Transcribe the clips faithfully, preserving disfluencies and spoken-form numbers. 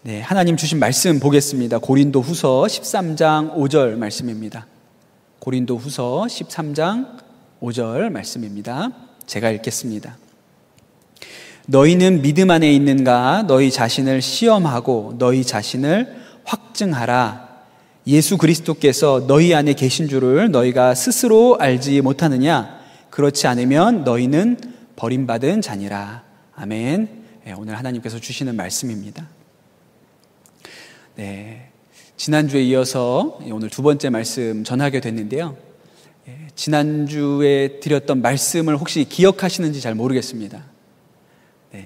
네, 하나님 주신 말씀 보겠습니다. 고린도후서 십삼 장 오 절 말씀입니다. 고린도후서 십삼 장 오 절 말씀입니다. 제가 읽겠습니다. 너희는 믿음 안에 있는가? 너희 자신을 시험하고 너희 자신을 확증하라. 예수 그리스도께서 너희 안에 계신 줄을 너희가 스스로 알지 못하느냐? 그렇지 않으면 너희는 버림받은 자니라. 아멘. 네, 오늘 하나님께서 주시는 말씀입니다. 네, 지난주에 이어서 오늘 두 번째 말씀 전하게 됐는데요. 예, 지난주에 드렸던 말씀을 혹시 기억하시는지 잘 모르겠습니다. 네,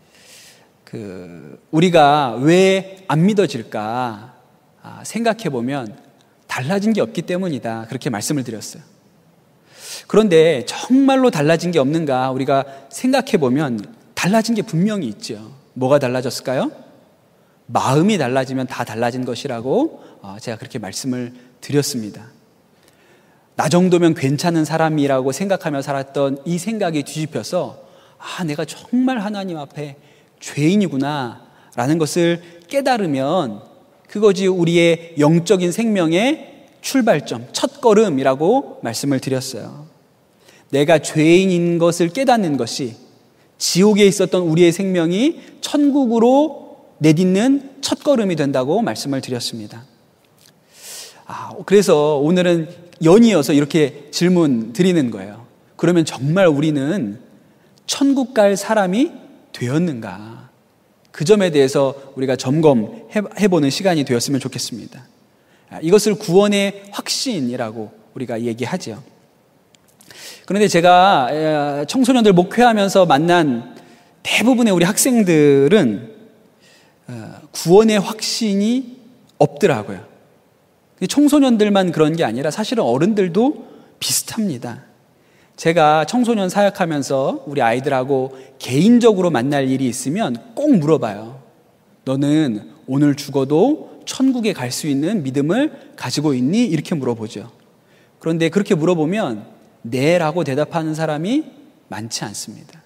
그 우리가 왜 안 믿어질까 아, 생각해 보면 달라진 게 없기 때문이다, 그렇게 말씀을 드렸어요. 그런데 정말로 달라진 게 없는가 우리가 생각해 보면 달라진 게 분명히 있죠. 뭐가 달라졌을까요? 마음이 달라지면 다 달라진 것이라고 제가 그렇게 말씀을 드렸습니다. 나 정도면 괜찮은 사람이라고 생각하며 살았던 이 생각이 뒤집혀서 아, 내가 정말 하나님 앞에 죄인이구나 라는 것을 깨달으면 그것이 우리의 영적인 생명의 출발점, 첫걸음이라고 말씀을 드렸어요. 내가 죄인인 것을 깨닫는 것이 지옥에 있었던 우리의 생명이 천국으로 내딛는 첫걸음이 된다고 말씀을 드렸습니다. 아, 그래서 오늘은 연이어서 이렇게 질문 드리는 거예요. 그러면 정말 우리는 천국 갈 사람이 되었는가? 그 점에 대해서 우리가 점검해보는 시간이 되었으면 좋겠습니다. 이것을 구원의 확신이라고 우리가 얘기하죠. 그런데 제가 청소년들 목회하면서 만난 대부분의 우리 학생들은 구원의 확신이 없더라고요. 청소년들만 그런 게 아니라 사실은 어른들도 비슷합니다. 제가 청소년 사역하면서 우리 아이들하고 개인적으로 만날 일이 있으면 꼭 물어봐요. 너는 오늘 죽어도 천국에 갈 수 있는 믿음을 가지고 있니? 이렇게 물어보죠. 그런데 그렇게 물어보면 네 라고 대답하는 사람이 많지 않습니다.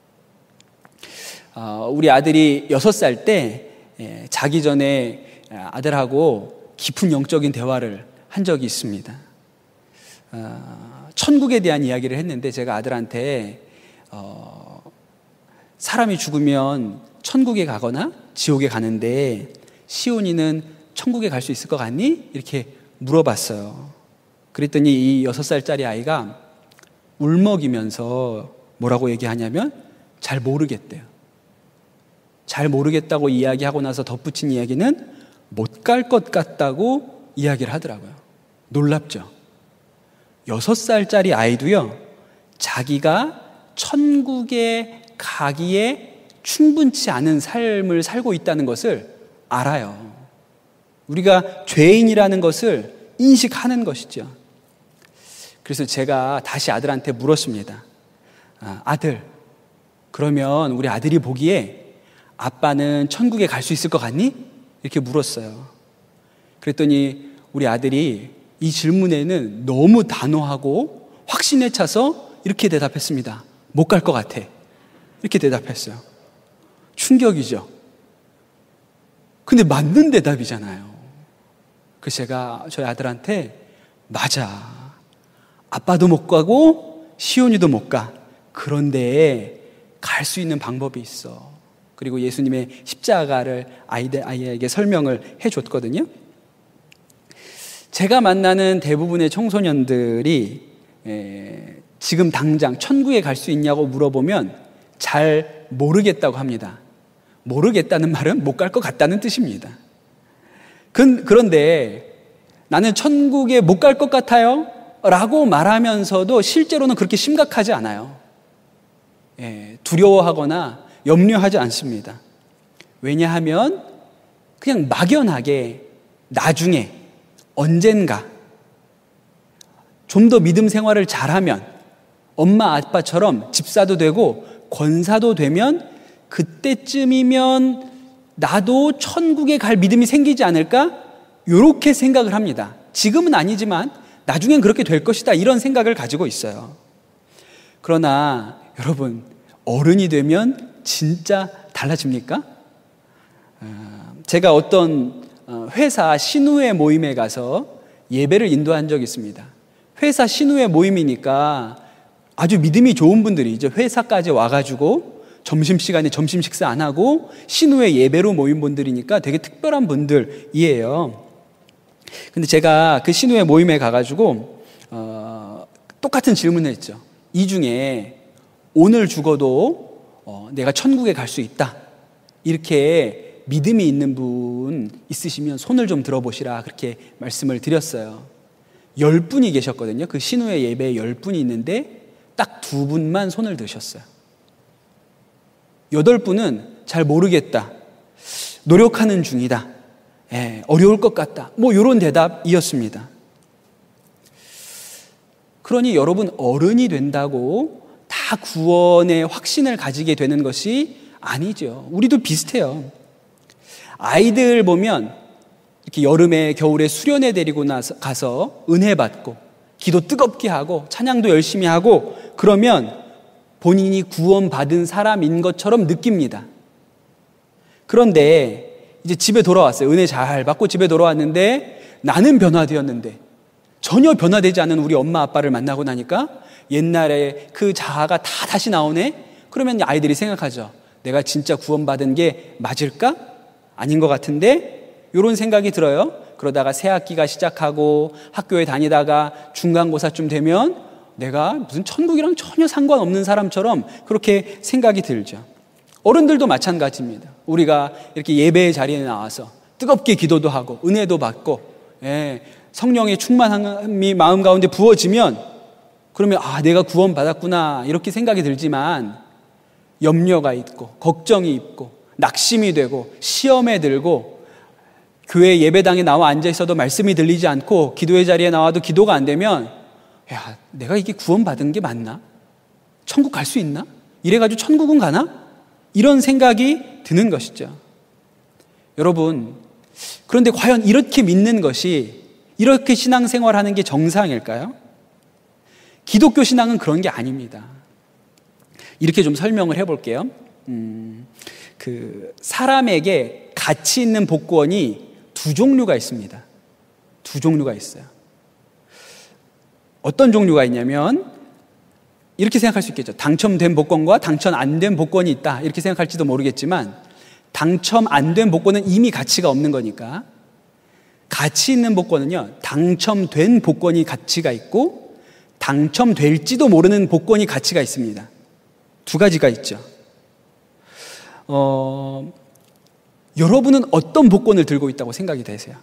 어, 우리 아들이 여섯 살 때 예, 자기 전에 아들하고 깊은 영적인 대화를 한 적이 있습니다. 어, 천국에 대한 이야기를 했는데 제가 아들한테 어, 사람이 죽으면 천국에 가거나 지옥에 가는데 시온이는 천국에 갈 수 있을 것 같니? 이렇게 물어봤어요. 그랬더니 이 여섯 살짜리 아이가 울먹이면서 뭐라고 얘기하냐면 잘 모르겠대요. 잘 모르겠다고 이야기하고 나서 덧붙인 이야기는 못 갈 것 같다고 이야기를 하더라고요. 놀랍죠? 여섯 살짜리 아이도요, 자기가 천국에 가기에 충분치 않은 삶을 살고 있다는 것을 알아요. 우리가 죄인이라는 것을 인식하는 것이죠. 그래서 제가 다시 아들한테 물었습니다. 아, 아들, 그러면 우리 아들이 보기에 아빠는 천국에 갈 수 있을 것 같니? 이렇게 물었어요. 그랬더니 우리 아들이 이 질문에는 너무 단호하고 확신에 차서 이렇게 대답했습니다. 못 갈 것 같아. 이렇게 대답했어요. 충격이죠. 근데 맞는 대답이잖아요. 그래서 제가 저희 아들한테 맞아. 아빠도 못 가고 시온이도 못 가. 그런데 갈 수 있는 방법이 있어. 그리고 예수님의 십자가를 아이들, 아이에게 설명을 해줬거든요. 제가 만나는 대부분의 청소년들이 에, 지금 당장 천국에 갈 수 있냐고 물어보면 잘 모르겠다고 합니다. 모르겠다는 말은 못 갈 것 같다는 뜻입니다. 그, 그런데 나는 천국에 못 갈 것 같아요 라고 말하면서도 실제로는 그렇게 심각하지 않아요. 에, 두려워하거나 염려하지 않습니다. 왜냐하면 그냥 막연하게 나중에 언젠가 좀 더 믿음 생활을 잘하면 엄마 아빠처럼 집사도 되고 권사도 되면 그때쯤이면 나도 천국에 갈 믿음이 생기지 않을까? 이렇게 생각을 합니다. 지금은 아니지만 나중엔 그렇게 될 것이다, 이런 생각을 가지고 있어요. 그러나 여러분, 어른이 되면 진짜 달라집니까? 어, 제가 어떤 회사 신우회 모임에 가서 예배를 인도한 적이 있습니다. 회사 신우회 모임이니까 아주 믿음이 좋은 분들이 이제 회사까지 와가지고 점심시간에 점심 식사 안 하고 신우회 예배로 모인 분들이니까 되게 특별한 분들이에요. 근데 제가 그 신우회 모임에 가가지고 어, 똑같은 질문을 했죠. 이 중에 오늘 죽어도 어, 내가 천국에 갈 수 있다, 이렇게 믿음이 있는 분 있으시면 손을 좀 들어보시라, 그렇게 말씀을 드렸어요. 열 분이 계셨거든요. 그 신우회 예배에 열 분이 있는데 딱 두 분만 손을 드셨어요. 여덟 분은 잘 모르겠다, 노력하는 중이다, 예, 어려울 것 같다, 뭐 이런 대답이었습니다. 그러니 여러분, 어른이 된다고 다 구원의 확신을 가지게 되는 것이 아니죠. 우리도 비슷해요. 아이들 보면 이렇게 여름에 겨울에 수련회 데리고 나서 가서 은혜 받고 기도 뜨겁게 하고 찬양도 열심히 하고 그러면 본인이 구원받은 사람인 것처럼 느낍니다. 그런데 이제 집에 돌아왔어요. 은혜 잘 받고 집에 돌아왔는데 나는 변화되었는데 전혀 변화되지 않은 우리 엄마 아빠를 만나고 나니까 옛날에 그 자아가 다 다시 나오네? 그러면 아이들이 생각하죠. 내가 진짜 구원받은 게 맞을까? 아닌 것 같은데? 이런 생각이 들어요. 그러다가 새 학기가 시작하고 학교에 다니다가 중간고사쯤 되면 내가 무슨 천국이랑 전혀 상관없는 사람처럼 그렇게 생각이 들죠. 어른들도 마찬가지입니다. 우리가 이렇게 예배의 자리에 나와서 뜨겁게 기도도 하고 은혜도 받고, 예, 성령의 충만함이 마음 가운데 부어지면 그러면 아, 내가 구원받았구나, 이렇게 생각이 들지만 염려가 있고 걱정이 있고 낙심이 되고 시험에 들고 교회 예배당에 나와 앉아 있어도 말씀이 들리지 않고 기도의 자리에 나와도 기도가 안 되면 야, 내가 이게 구원받은 게 맞나? 천국 갈 수 있나? 이래가지고 천국은 가나? 이런 생각이 드는 것이죠. 여러분, 그런데 과연 이렇게 믿는 것이, 이렇게 신앙생활하는 게 정상일까요? 기독교 신앙은 그런 게 아닙니다. 이렇게 좀 설명을 해볼게요. 음, 그 사람에게 가치 있는 복권이 두 종류가 있습니다. 두 종류가 있어요. 어떤 종류가 있냐면 이렇게 생각할 수 있겠죠. 당첨된 복권과 당첨 안 된 복권이 있다, 이렇게 생각할지도 모르겠지만 당첨 안 된 복권은 이미 가치가 없는 거니까, 가치 있는 복권은요, 당첨된 복권이 가치가 있고 당첨될지도 모르는 복권이 가치가 있습니다. 두 가지가 있죠. 어, 여러분은 어떤 복권을 들고 있다고 생각이 되세요?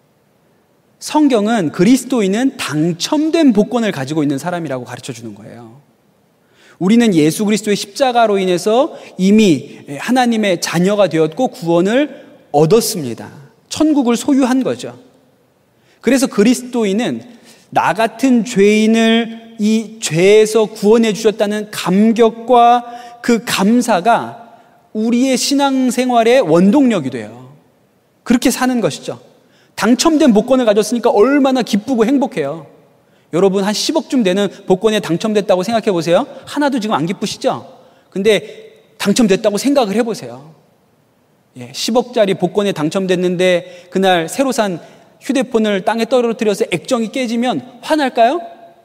성경은 그리스도인은 당첨된 복권을 가지고 있는 사람이라고 가르쳐 주는 거예요. 우리는 예수 그리스도의 십자가로 인해서 이미 하나님의 자녀가 되었고 구원을 얻었습니다. 천국을 소유한 거죠. 그래서 그리스도인은 나 같은 죄인을 이 죄에서 구원해 주셨다는 감격과 그 감사가 우리의 신앙생활의 원동력이 돼요. 그렇게 사는 것이죠. 당첨된 복권을 가졌으니까 얼마나 기쁘고 행복해요. 여러분, 한 십억쯤 되는 복권에 당첨됐다고 생각해 보세요. 하나도 지금 안 기쁘시죠? 근데 당첨됐다고 생각을 해보세요. 예, 십억짜리 복권에 당첨됐는데 그날 새로 산 휴대폰을 땅에 떨어뜨려서 액정이 깨지면 화날까요?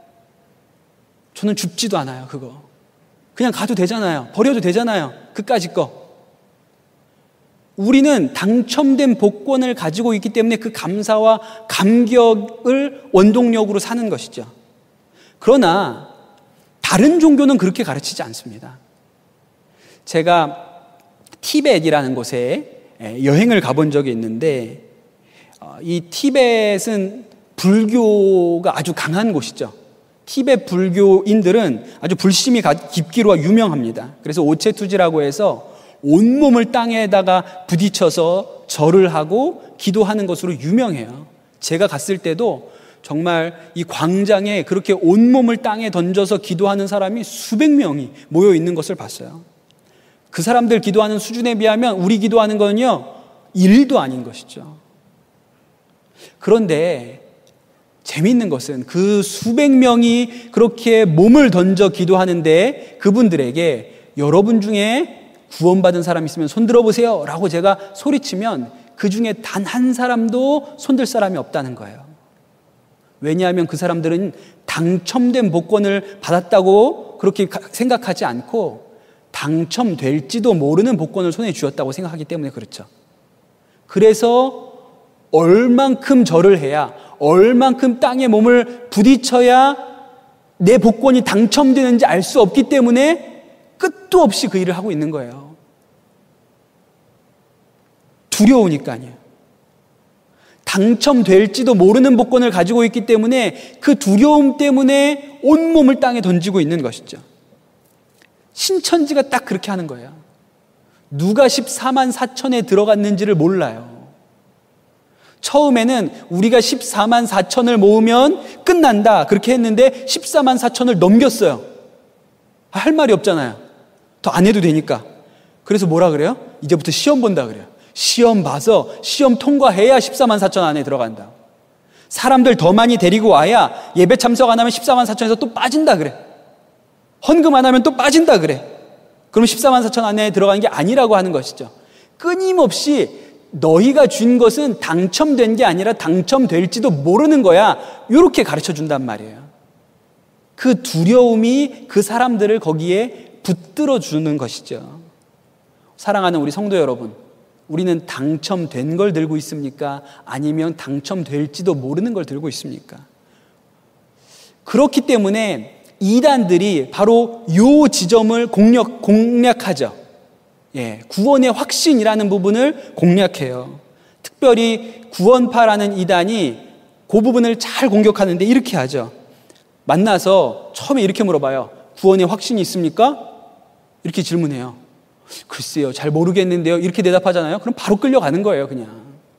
저는 줍지도 않아요. 그거 그냥 가도 되잖아요. 버려도 되잖아요. 그까짓 거. 우리는 당첨된 복권을 가지고 있기 때문에 그 감사와 감격을 원동력으로 사는 것이죠. 그러나 다른 종교는 그렇게 가르치지 않습니다. 제가 티벳이라는 곳에 여행을 가본 적이 있는데 이 티벳은 불교가 아주 강한 곳이죠. 티벳 불교인들은 아주 불심이 깊기로 유명합니다. 그래서 오체투지라고 해서 온몸을 땅에다가 부딪혀서 절을 하고 기도하는 것으로 유명해요. 제가 갔을 때도 정말 이 광장에 그렇게 온몸을 땅에 던져서 기도하는 사람이 수백 명이 모여 있는 것을 봤어요. 그 사람들 기도하는 수준에 비하면 우리 기도하는 거는요, 일도 아닌 것이죠. 그런데 재미있는 것은 그 수백 명이 그렇게 몸을 던져 기도하는데 그분들에게 여러분 중에 구원받은 사람 있으면 손 들어보세요 라고 제가 소리치면 그 중에 단 한 사람도 손들 사람이 없다는 거예요. 왜냐하면 그 사람들은 당첨된 복권을 받았다고 그렇게 생각하지 않고 당첨될지도 모르는 복권을 손에 쥐었다고 생각하기 때문에 그렇죠. 그래서 얼만큼 절을 해야, 얼만큼 땅에 몸을 부딪혀야 내 복권이 당첨되는지 알 수 없기 때문에 끝도 없이 그 일을 하고 있는 거예요. 두려우니까요. 당첨될지도 모르는 복권을 가지고 있기 때문에 그 두려움 때문에 온몸을 땅에 던지고 있는 것이죠. 신천지가 딱 그렇게 하는 거예요. 누가 십사만 사천에 들어갔는지를 몰라요. 처음에는 우리가 십사만 사천을 모으면 끝난다 그렇게 했는데 십사만 사천을 넘겼어요. 할 말이 없잖아요. 더 안 해도 되니까. 그래서 뭐라 그래요? 이제부터 시험 본다 그래요. 시험 봐서 시험 통과해야 십사만 사천 안에 들어간다. 사람들 더 많이 데리고 와야 예배 참석 안 하면 십사만 사천에서 또 빠진다 그래. 헌금 안 하면 또 빠진다 그래. 그럼 십사만 사천 안에 들어가는 게 아니라고 하는 것이죠. 끊임없이 너희가 준 것은 당첨된 게 아니라 당첨될지도 모르는 거야. 이렇게 가르쳐 준단 말이에요. 그 두려움이 그 사람들을 거기에 붙들어 주는 것이죠. 사랑하는 우리 성도 여러분, 우리는 당첨된 걸 들고 있습니까? 아니면 당첨될지도 모르는 걸 들고 있습니까? 그렇기 때문에 이단들이 바로 이 지점을 공략, 공략하죠. 예, 구원의 확신이라는 부분을 공략해요. 특별히 구원파라는 이단이 그 부분을 잘 공격하는데 이렇게 하죠. 만나서 처음에 이렇게 물어봐요. 구원의 확신이 있습니까? 이렇게 질문해요. 글쎄요, 잘 모르겠는데요. 이렇게 대답하잖아요. 그럼 바로 끌려가는 거예요, 그냥.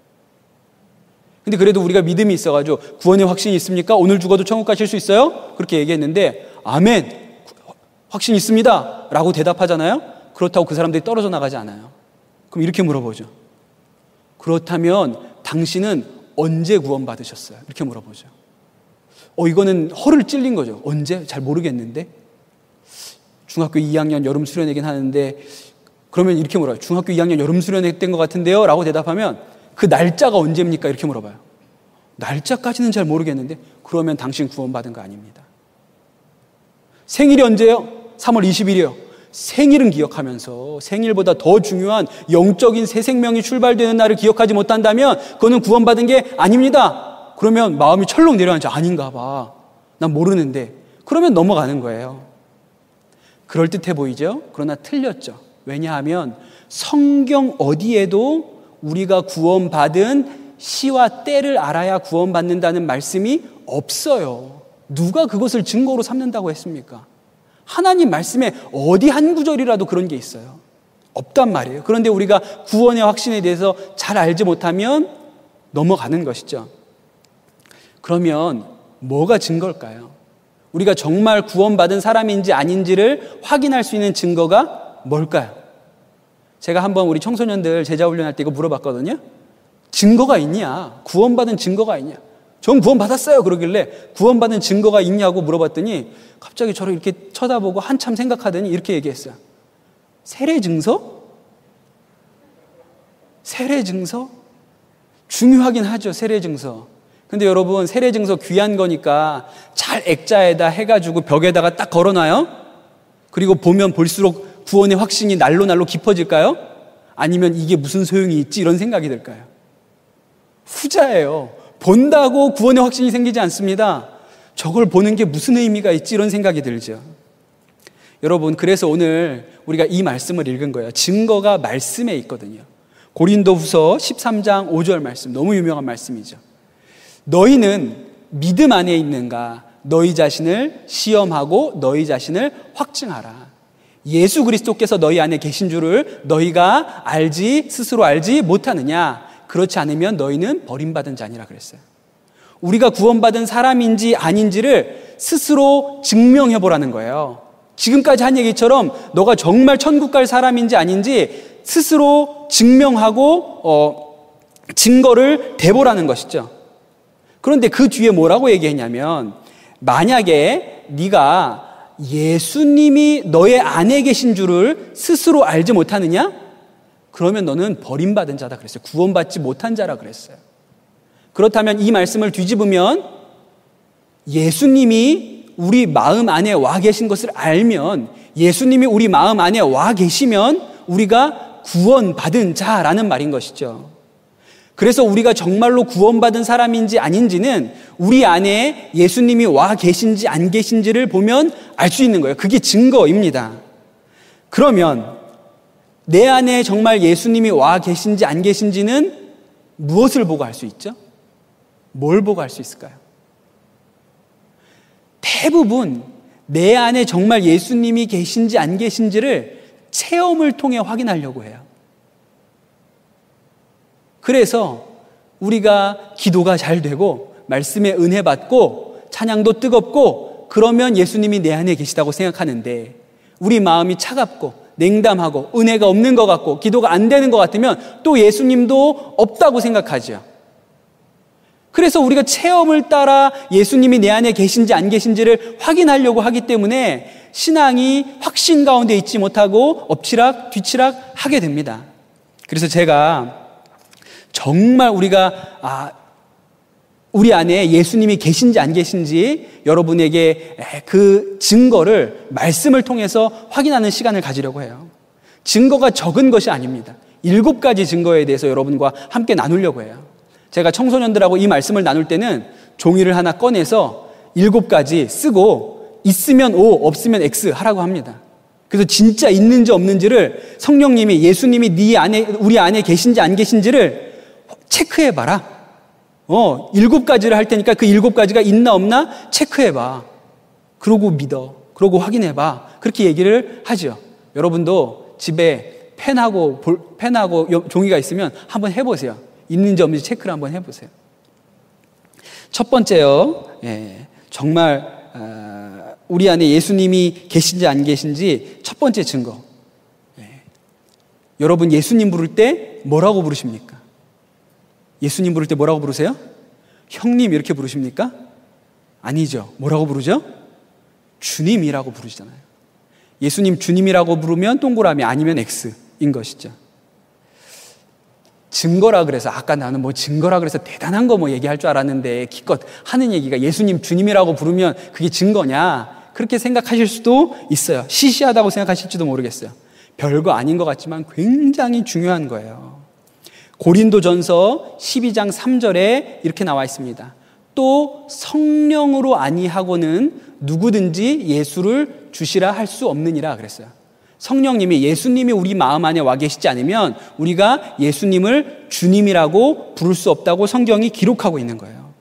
근데 그래도 우리가 믿음이 있어가지고 구원의 확신이 있습니까? 오늘 죽어도 천국 가실 수 있어요? 그렇게 얘기했는데 아멘, 확신 있습니다 라고 대답하잖아요. 그렇다고 그 사람들이 떨어져 나가지 않아요. 그럼 이렇게 물어보죠. 그렇다면 당신은 언제 구원받으셨어요? 이렇게 물어보죠. 어, 이거는 허를 찔린 거죠. 언제? 잘 모르겠는데. 중학교 이 학년 여름 수련회긴 하는데 그러면 이렇게 물어요. 중학교 이 학년 여름 수련회 때인 것 같은데요? 라고 대답하면 그 날짜가 언제입니까? 이렇게 물어봐요. 날짜까지는 잘 모르겠는데 그러면 당신 구원받은 거 아닙니다. 생일이 언제예요? 삼월 이십일이요. 생일은 기억하면서 생일보다 더 중요한 영적인 새 생명이 출발되는 날을 기억하지 못한다면 그거는 구원받은 게 아닙니다. 그러면 마음이 철렁 내려앉죠. 아닌가 봐. 난 모르는데. 그러면 넘어가는 거예요. 그럴듯해 보이죠? 그러나 틀렸죠. 왜냐하면 성경 어디에도 우리가 구원받은 시와 때를 알아야 구원받는다는 말씀이 없어요. 누가 그것을 증거로 삼는다고 했습니까? 하나님 말씀에 어디 한 구절이라도 그런 게 있어요? 없단 말이에요. 그런데 우리가 구원의 확신에 대해서 잘 알지 못하면 넘어가는 것이죠. 그러면 뭐가 증거일까요? 우리가 정말 구원받은 사람인지 아닌지를 확인할 수 있는 증거가 뭘까요? 제가 한번 우리 청소년들 제자훈련할 때 이거 물어봤거든요. 증거가 있냐? 구원받은 증거가 있냐? 전 구원받았어요. 그러길래 구원받은 증거가 있냐고 물어봤더니 갑자기 저를 이렇게 쳐다보고 한참 생각하더니 이렇게 얘기했어요. 세례증서? 세례증서? 중요하긴 하죠. 세례증서. 근데 여러분 세례증서 귀한 거니까 잘 액자에다 해가지고 벽에다가 딱 걸어놔요. 그리고 보면 볼수록 구원의 확신이 날로 날로 깊어질까요? 아니면 이게 무슨 소용이 있지? 이런 생각이 들까요? 후자예요. 본다고 구원의 확신이 생기지 않습니다. 저걸 보는 게 무슨 의미가 있지? 이런 생각이 들죠. 여러분 그래서 오늘 우리가 이 말씀을 읽은 거예요. 증거가 말씀에 있거든요. 고린도후서 십삼 장 오 절 말씀, 너무 유명한 말씀이죠. 너희는 믿음 안에 있는가? 너희 자신을 시험하고 너희 자신을 확증하라. 예수 그리스도께서 너희 안에 계신 줄을 너희가 알지 스스로 알지 못하느냐? 그렇지 않으면 너희는 버림받은 자니라 그랬어요. 우리가 구원받은 사람인지 아닌지를 스스로 증명해보라는 거예요. 지금까지 한 얘기처럼 너가 정말 천국 갈 사람인지 아닌지 스스로 증명하고 어, 증거를 대보라는 것이죠. 그런데 그 뒤에 뭐라고 얘기했냐면 만약에 네가 예수님이 너의 안에 계신 줄을 스스로 알지 못하느냐? 그러면 너는 버림받은 자다 그랬어요. 구원받지 못한 자라 그랬어요. 그렇다면 이 말씀을 뒤집으면 예수님이 우리 마음 안에 와 계신 것을 알면, 예수님이 우리 마음 안에 와 계시면 우리가 구원받은 자라는 말인 것이죠. 그래서 우리가 정말로 구원받은 사람인지 아닌지는 우리 안에 예수님이 와 계신지 안 계신지를 보면 알 수 있는 거예요. 그게 증거입니다. 그러면 내 안에 정말 예수님이 와 계신지 안 계신지는 무엇을 보고 알 수 있죠? 뭘 보고 알 수 있을까요? 대부분 내 안에 정말 예수님이 계신지 안 계신지를 체험을 통해 확인하려고 해요. 그래서 우리가 기도가 잘 되고 말씀에 은혜 받고 찬양도 뜨겁고 그러면 예수님이 내 안에 계시다고 생각하는데, 우리 마음이 차갑고 냉담하고 은혜가 없는 것 같고 기도가 안 되는 것 같으면 또 예수님도 없다고 생각하죠. 그래서 우리가 체험을 따라 예수님이 내 안에 계신지 안 계신지를 확인하려고 하기 때문에 신앙이 확신 가운데 있지 못하고 엎치락 뒤치락 하게 됩니다. 그래서 제가 정말 우리가 아, 우리 안에 예수님이 계신지 안 계신지 여러분에게 그 증거를 말씀을 통해서 확인하는 시간을 가지려고 해요. 증거가 적은 것이 아닙니다. 일곱 가지 증거에 대해서 여러분과 함께 나누려고 해요. 제가 청소년들하고 이 말씀을 나눌 때는 종이를 하나 꺼내서 일곱 가지 쓰고 있으면 O, 없으면 X 하라고 합니다. 그래서 진짜 있는지 없는지를 성령님이, 예수님이 네 안에, 우리 안에 계신지 안 계신지를 체크해봐라. 어, 일곱 가지를 할 테니까 그 일곱 가지가 있나 없나 체크해봐. 그러고 믿어. 그러고 확인해봐. 그렇게 얘기를 하죠. 여러분도 집에 펜하고 볼, 펜하고 종이가 있으면 한번 해보세요. 있는지 없는지 체크를 한번 해보세요. 첫 번째요, 예, 정말 어, 우리 안에 예수님이 계신지 안 계신지 첫 번째 증거. 예, 여러분 예수님 부를 때 뭐라고 부르십니까? 예수님 부를 때 뭐라고 부르세요? 형님 이렇게 부르십니까? 아니죠. 뭐라고 부르죠? 주님이라고 부르시잖아요. 예수님 주님이라고 부르면 동그라미, 아니면 X인 것이죠. 증거라 그래서, 아까 나는 뭐 증거라 그래서 대단한 거 뭐 얘기할 줄 알았는데 기껏 하는 얘기가 예수님 주님이라고 부르면 그게 증거냐, 그렇게 생각하실 수도 있어요. 시시하다고 생각하실지도 모르겠어요. 별거 아닌 것 같지만 굉장히 중요한 거예요. 고린도전서 십이 장 삼 절에 이렇게 나와 있습니다. 또 성령으로 아니하고는 누구든지 예수를 주시라 할 수 없느니라 그랬어요. 성령님이, 예수님이 우리 마음 안에 와 계시지 않으면 우리가 예수님을 주님이라고 부를 수 없다고 성경이 기록하고 있는 거예요.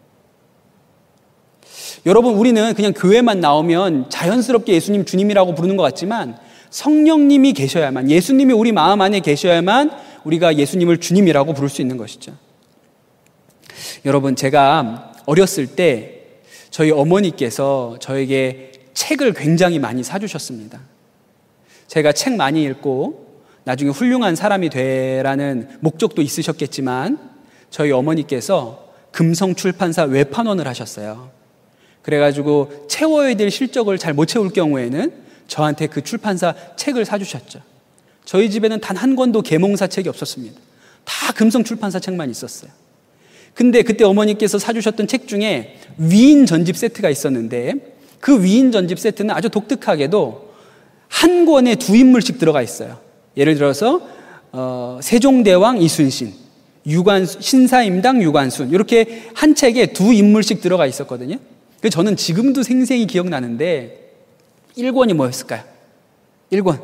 여러분, 우리는 그냥 교회만 나오면 자연스럽게 예수님 주님이라고 부르는 것 같지만 성령님이 계셔야만, 예수님이 우리 마음 안에 계셔야만 우리가 예수님을 주님이라고 부를 수 있는 것이죠. 여러분, 제가 어렸을 때 저희 어머니께서 저에게 책을 굉장히 많이 사주셨습니다. 제가 책 많이 읽고 나중에 훌륭한 사람이 되라는 목적도 있으셨겠지만 저희 어머니께서 금성출판사 외판원을 하셨어요. 그래가지고 채워야 될 실적을 잘 못 채울 경우에는 저한테 그 출판사 책을 사주셨죠. 저희 집에는 단 한 권도 계몽사 책이 없었습니다. 다 금성출판사 책만 있었어요. 근데 그때 어머니께서 사주셨던 책 중에 위인 전집 세트가 있었는데 그 위인 전집 세트는 아주 독특하게도 한 권에 두 인물씩 들어가 있어요. 예를 들어서 어, 세종대왕 이순신, 유관순, 신사임당 유관순, 이렇게 한 책에 두 인물씩 들어가 있었거든요. 그래서 저는 지금도 생생히 기억나는데 일 권이 뭐였을까요? 일 권.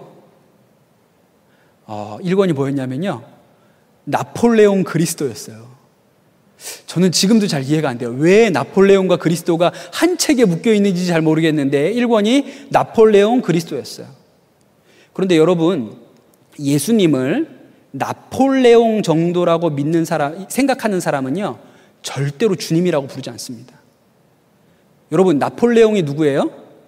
어, 일 권이 뭐였냐면요, 나폴레옹 그리스도였어요. 저는 지금도 잘 이해가 안 돼요. 왜 나폴레옹과 그리스도가 한 책에 묶여 있는지 잘 모르겠는데 일 권이 나폴레옹 그리스도였어요. 그런데 여러분, 예수님을 나폴레옹 정도라고 믿는 사람, 생각하는 사람은요 절대로 주님이라고 부르지 않습니다. 여러분, 나폴레옹이 누구예요?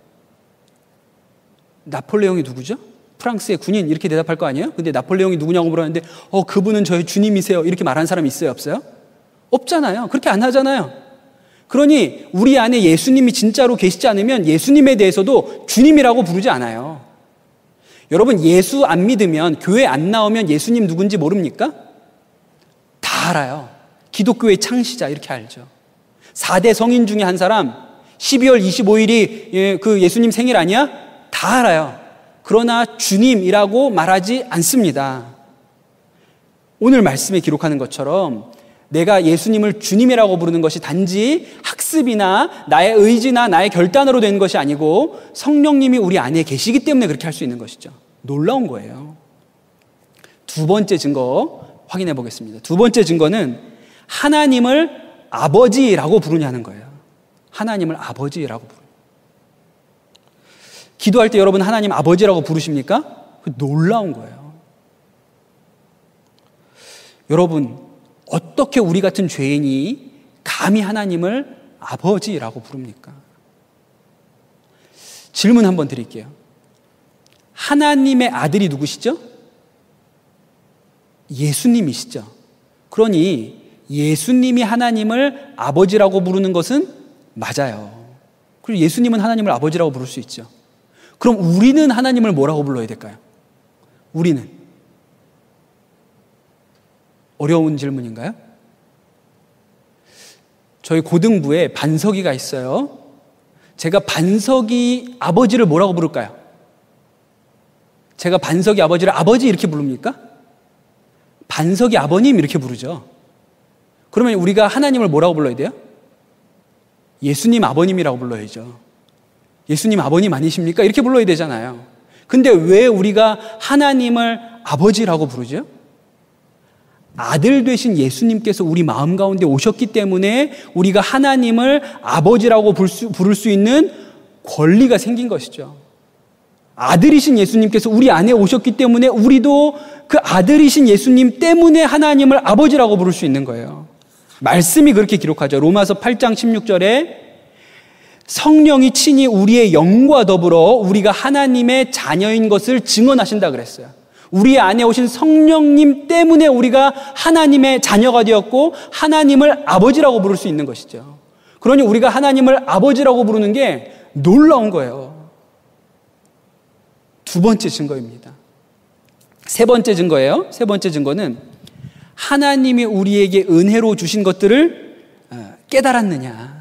나폴레옹이 누구죠? 프랑스의 군인, 이렇게 대답할 거 아니에요? 근데 나폴레옹이 누구냐고 물었는데 어 그분은 저의 주님이세요, 이렇게 말하는 사람이 있어요, 없어요? 없잖아요. 그렇게 안 하잖아요. 그러니 우리 안에 예수님이 진짜로 계시지 않으면 예수님에 대해서도 주님이라고 부르지 않아요. 여러분, 예수 안 믿으면, 교회 안 나오면 예수님 누군지 모릅니까? 다 알아요. 기독교의 창시자 이렇게 알죠. 사 대 성인 중에 한 사람, 십이월 이십오일이 그 예수님 생일 아니야? 다 알아요. 그러나 주님이라고 말하지 않습니다. 오늘 말씀에 기록하는 것처럼 내가 예수님을 주님이라고 부르는 것이 단지 학습이나 나의 의지나 나의 결단으로 된 것이 아니고 성령님이 우리 안에 계시기 때문에 그렇게 할 수 있는 것이죠. 놀라운 거예요. 두 번째 증거 확인해 보겠습니다. 두 번째 증거는 하나님을 아버지라고 부르냐는 거예요. 하나님을 아버지라고 부르냐. 기도할 때 여러분 하나님 아버지라고 부르십니까? 놀라운 거예요. 여러분, 어떻게 우리 같은 죄인이 감히 하나님을 아버지라고 부릅니까? 질문 한번 드릴게요. 하나님의 아들이 누구시죠? 예수님이시죠. 그러니 예수님이 하나님을 아버지라고 부르는 것은 맞아요. 그리고 예수님은 하나님을 아버지라고 부를 수 있죠. 그럼 우리는 하나님을 뭐라고 불러야 될까요? 우리는. 어려운 질문인가요? 저희 고등부에 반석이가 있어요. 제가 반석이 아버지를 뭐라고 부를까요? 제가 반석이 아버지를 아버지 이렇게 부릅니까? 반석이 아버님 이렇게 부르죠. 그러면 우리가 하나님을 뭐라고 불러야 돼요? 예수님 아버님이라고 불러야죠. 예수님 아버님 아니십니까? 이렇게 불러야 되잖아요. 근데 왜 우리가 하나님을 아버지라고 부르죠? 아들 되신 예수님께서 우리 마음 가운데 오셨기 때문에 우리가 하나님을 아버지라고 부를 수, 부를 수 있는 권리가 생긴 것이죠. 아들이신 예수님께서 우리 안에 오셨기 때문에 우리도 그 아들이신 예수님 때문에 하나님을 아버지라고 부를 수 있는 거예요. 말씀이 그렇게 기록하죠. 로마서 팔 장 십육 절에 성령이 친히 우리의 영과 더불어 우리가 하나님의 자녀인 것을 증언하신다 그랬어요. 우리 안에 오신 성령님 때문에 우리가 하나님의 자녀가 되었고 하나님을 아버지라고 부를 수 있는 것이죠. 그러니 우리가 하나님을 아버지라고 부르는 게 놀라운 거예요. 두 번째 증거입니다. 세 번째 증거예요. 세 번째 증거는 하나님이 우리에게 은혜로 주신 것들을 깨달았느냐.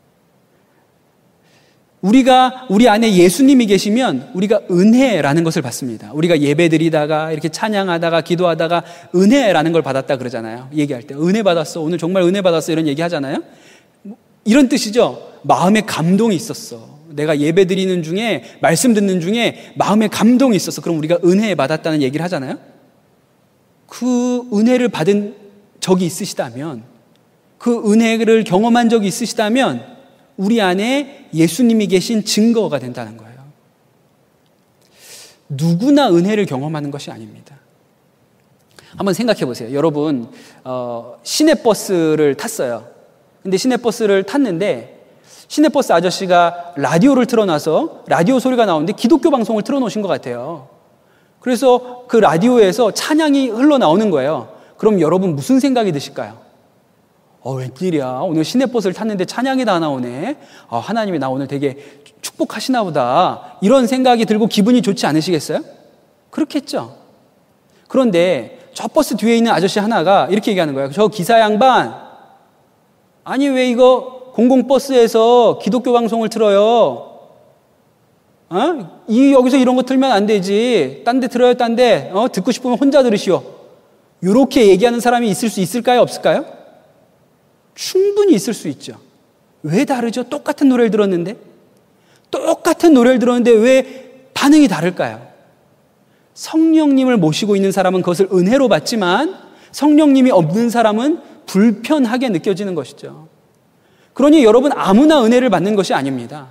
우리가 우리 안에 예수님이 계시면 우리가 은혜라는 것을 받습니다. 우리가 예배드리다가 이렇게 찬양하다가 기도하다가 은혜라는 걸 받았다 그러잖아요. 얘기할 때 은혜 받았어. 오늘 정말 은혜 받았어. 이런 얘기 하잖아요. 이런 뜻이죠. 마음에 감동이 있었어. 내가 예배드리는 중에 말씀 듣는 중에 마음에 감동이 있었어. 그럼 우리가 은혜 받았다는 얘기를 하잖아요. 그 은혜를 받은 적이 있으시다면, 그 은혜를 경험한 적이 있으시다면 우리 안에 예수님이 계신 증거가 된다는 거예요. 누구나 은혜를 경험하는 것이 아닙니다. 한번 생각해 보세요. 여러분 어, 시내버스를 탔어요. 근데 시내버스를 탔는데 시내버스 아저씨가 라디오를 틀어놔서 라디오 소리가 나오는데 기독교 방송을 틀어놓으신 것 같아요. 그래서 그 라디오에서 찬양이 흘러나오는 거예요. 그럼 여러분 무슨 생각이 드실까요? 어, 웬일이야. 오늘 시내버스를 탔는데 찬양이 다 나오네. 아, 하나님이 나 오늘 되게 축복하시나 보다. 이런 생각이 들고 기분이 좋지 않으시겠어요? 그렇겠죠. 그런데 저 버스 뒤에 있는 아저씨 하나가 이렇게 얘기하는 거예요. 저 기사 양반, 아니 왜 이거 공공버스에서 기독교 방송을 틀어요? 어? 이 여기서 이런 거 틀면 안 되지. 딴 데 틀어요, 딴 데. 어? 듣고 싶으면 혼자 들으시오. 이렇게 얘기하는 사람이 있을 수 있을까요, 없을까요? 충분히 있을 수 있죠. 왜 다르죠? 똑같은 노래를 들었는데? 똑같은 노래를 들었는데 왜 반응이 다를까요? 성령님을 모시고 있는 사람은 그것을 은혜로 받지만 성령님이 없는 사람은 불편하게 느껴지는 것이죠. 그러니 여러분 아무나 은혜를 받는 것이 아닙니다.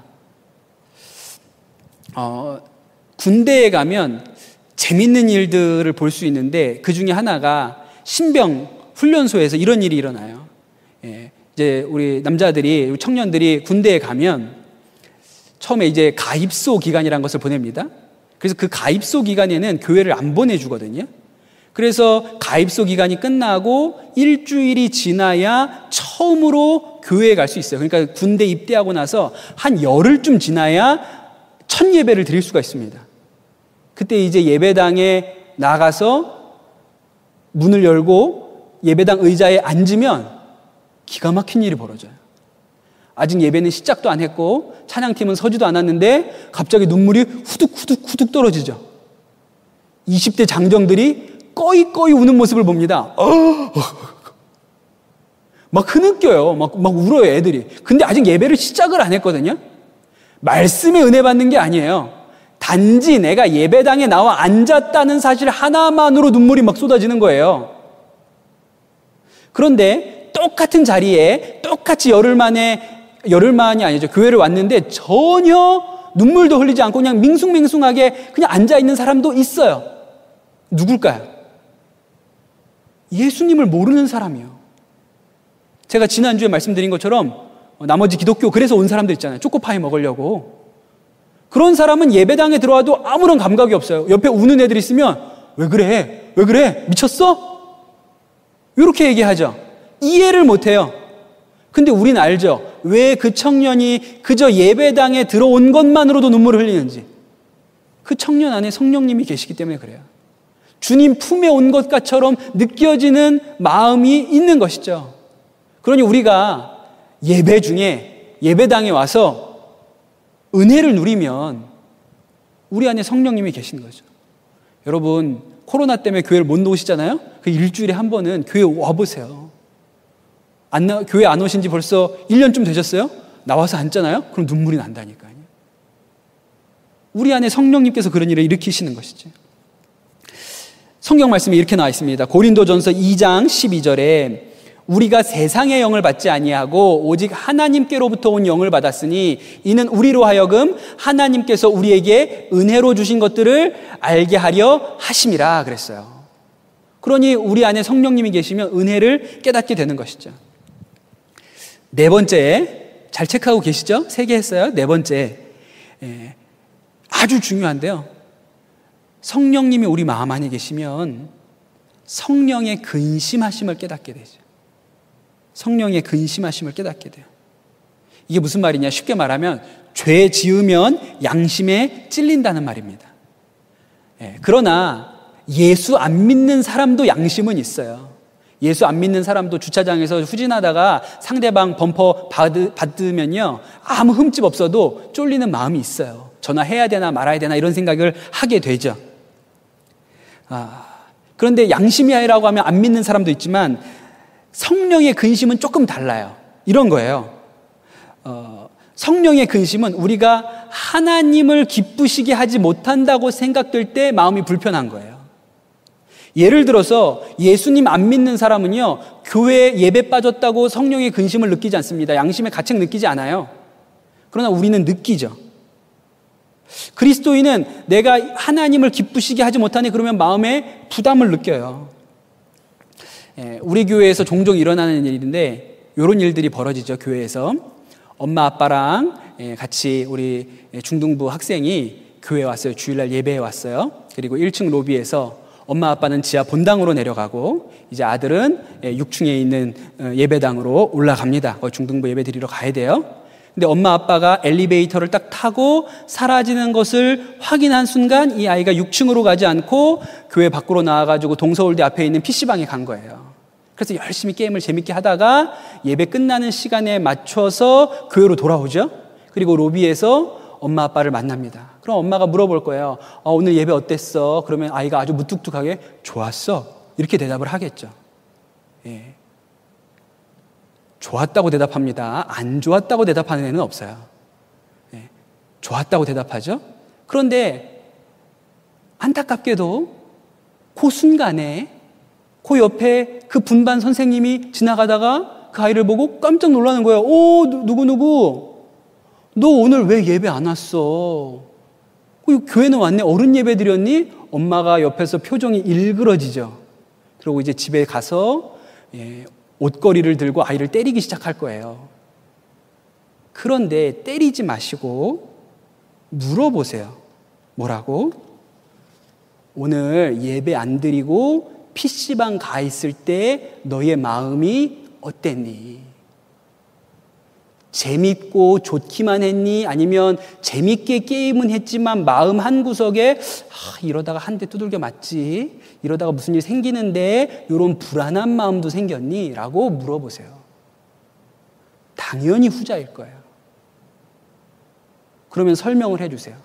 어, 군대에 가면 재밌는 일들을 볼 수 있는데 그 중에 하나가 신병 훈련소에서 이런 일이 일어나요. 예, 이제 우리 남자들이, 우리 청년들이 군대에 가면 처음에 이제 가입소 기간이라는 것을 보냅니다. 그래서 그 가입소 기간에는 교회를 안 보내주거든요. 그래서 가입소 기간이 끝나고 일주일이 지나야 처음으로 교회에 갈 수 있어요. 그러니까 군대 입대하고 나서 한 열흘쯤 지나야 첫 예배를 드릴 수가 있습니다. 그때 이제 예배당에 나가서 문을 열고 예배당 의자에 앉으면 기가 막힌 일이 벌어져요. 아직 예배는 시작도 안 했고 찬양팀은 서지도 않았는데 갑자기 눈물이 후둑 후둑 후둑 떨어지죠. 이십 대 장정들이 꺼이꺼이 우는 모습을 봅니다. 막 흐느껴요. 막, 막 울어요, 애들이. 근데 아직 예배를 시작을 안 했거든요. 말씀에 은혜 받는 게 아니에요. 단지 내가 예배당에 나와 앉았다는 사실 하나만으로 눈물이 막 쏟아지는 거예요. 그런데 똑같은 자리에 똑같이 열흘 만에, 열흘만이 아니죠. 교회를 왔는데 전혀 눈물도 흘리지 않고 그냥 밍숭맹숭하게 그냥 앉아있는 사람도 있어요. 누굴까요? 예수님을 모르는 사람이요. 제가 지난주에 말씀드린 것처럼 나머지 기독교 그래서 온 사람들 있잖아요. 초코파이 먹으려고. 그런 사람은 예배당에 들어와도 아무런 감각이 없어요. 옆에 우는 애들 있으면 왜 그래? 왜 그래? 미쳤어? 이렇게 얘기하죠. 이해를 못해요. 근데 우린 알죠. 왜 그 청년이 그저 예배당에 들어온 것만으로도 눈물을 흘리는지. 그 청년 안에 성령님이 계시기 때문에 그래요. 주님 품에 온 것처럼 느껴지는 마음이 있는 것이죠. 그러니 우리가 예배 중에 예배당에 와서 은혜를 누리면 우리 안에 성령님이 계신 거죠. 여러분 코로나 때문에 교회를 못 오시잖아요. 그 일주일에 한 번은 교회 와보세요. 안 나, 교회 안 오신 지 벌써 일 년쯤 되셨어요? 나와서 앉잖아요? 그럼 눈물이 난다니까요. 우리 안에 성령님께서 그런 일을 일으키시는 것이죠. 성경 말씀이 이렇게 나와 있습니다. 고린도전서 이 장 십이 절에 우리가 세상의 영을 받지 아니하고 오직 하나님께로부터 온 영을 받았으니 이는 우리로 하여금 하나님께서 우리에게 은혜로 주신 것들을 알게 하려 하심이라 그랬어요. 그러니 우리 안에 성령님이 계시면 은혜를 깨닫게 되는 것이죠. 네 번째, 잘 체크하고 계시죠? 세 개 했어요. 네 번째, 예, 아주 중요한데요. 성령님이 우리 마음 안에 계시면 성령의 근심하심을 깨닫게 되죠. 성령의 근심하심을 깨닫게 돼요. 이게 무슨 말이냐? 쉽게 말하면 죄 지으면 양심에 찔린다는 말입니다. 예, 그러나 예수 안 믿는 사람도 양심은 있어요. 예수 안 믿는 사람도 주차장에서 후진하다가 상대방 범퍼 받으, 받으면요 아무 흠집 없어도 쫄리는 마음이 있어요. 전화해야 되나 말아야 되나 이런 생각을 하게 되죠. 아, 그런데 양심이라고 하면 안 믿는 사람도 있지만 성령의 근심은 조금 달라요. 이런 거예요. 어, 성령의 근심은 우리가 하나님을 기쁘시게 하지 못한다고 생각될 때 마음이 불편한 거예요. 예를 들어서 예수님 안 믿는 사람은요 교회에 예배 빠졌다고 성령의 근심을 느끼지 않습니다. 양심의 가책 느끼지 않아요. 그러나 우리는 느끼죠. 그리스도인은 내가 하나님을 기쁘시게 하지 못하니 그러면 마음에 부담을 느껴요. 예, 우리 교회에서 종종 일어나는 일인데 이런 일들이 벌어지죠. 교회에서 엄마 아빠랑 예, 같이 우리 중등부 학생이 교회에 왔어요. 주일날 예배에 왔어요. 그리고 일 층 로비에서 엄마 아빠는 지하 본당으로 내려가고 이제 아들은 육 층에 있는 예배당으로 올라갑니다. 거기 중등부 예배 드리러 가야 돼요. 근데 엄마 아빠가 엘리베이터를 딱 타고 사라지는 것을 확인한 순간 이 아이가 육 층으로 가지 않고 교회 밖으로 나와가지고 동서울대 앞에 있는 피시방에 간 거예요. 그래서 열심히 게임을 재밌게 하다가 예배 끝나는 시간에 맞춰서 교회로 돌아오죠. 그리고 로비에서 엄마 아빠를 만납니다. 그럼 엄마가 물어볼 거예요. 어, 오늘 예배 어땠어? 그러면 아이가 아주 무뚝뚝하게 좋았어. 이렇게 대답을 하겠죠. 예. 좋았다고 대답합니다. 안 좋았다고 대답하는 애는 없어요. 예. 좋았다고 대답하죠. 그런데 안타깝게도 그 순간에 그 옆에 그 분반 선생님이 지나가다가 그 아이를 보고 깜짝 놀라는 거예요. 오, 누구누구 너 오늘 왜 예배 안 왔어? 교회는 왔네. 어른 예배 드렸니? 엄마가 옆에서 표정이 일그러지죠. 그리고 이제 집에 가서 예, 옷걸이를 들고 아이를 때리기 시작할 거예요. 그런데 때리지 마시고 물어보세요. 뭐라고? 오늘 예배 안 드리고 피시방 가 있을 때 너의 마음이 어땠니? 재밌고 좋기만 했니? 아니면 재밌게 게임은 했지만 마음 한구석에 아, 이러다가 한 대 두들겨 맞지? 이러다가 무슨 일 생기는데 이런 불안한 마음도 생겼니? 라고 물어보세요. 당연히 후자일 거예요. 그러면 설명을 해주세요.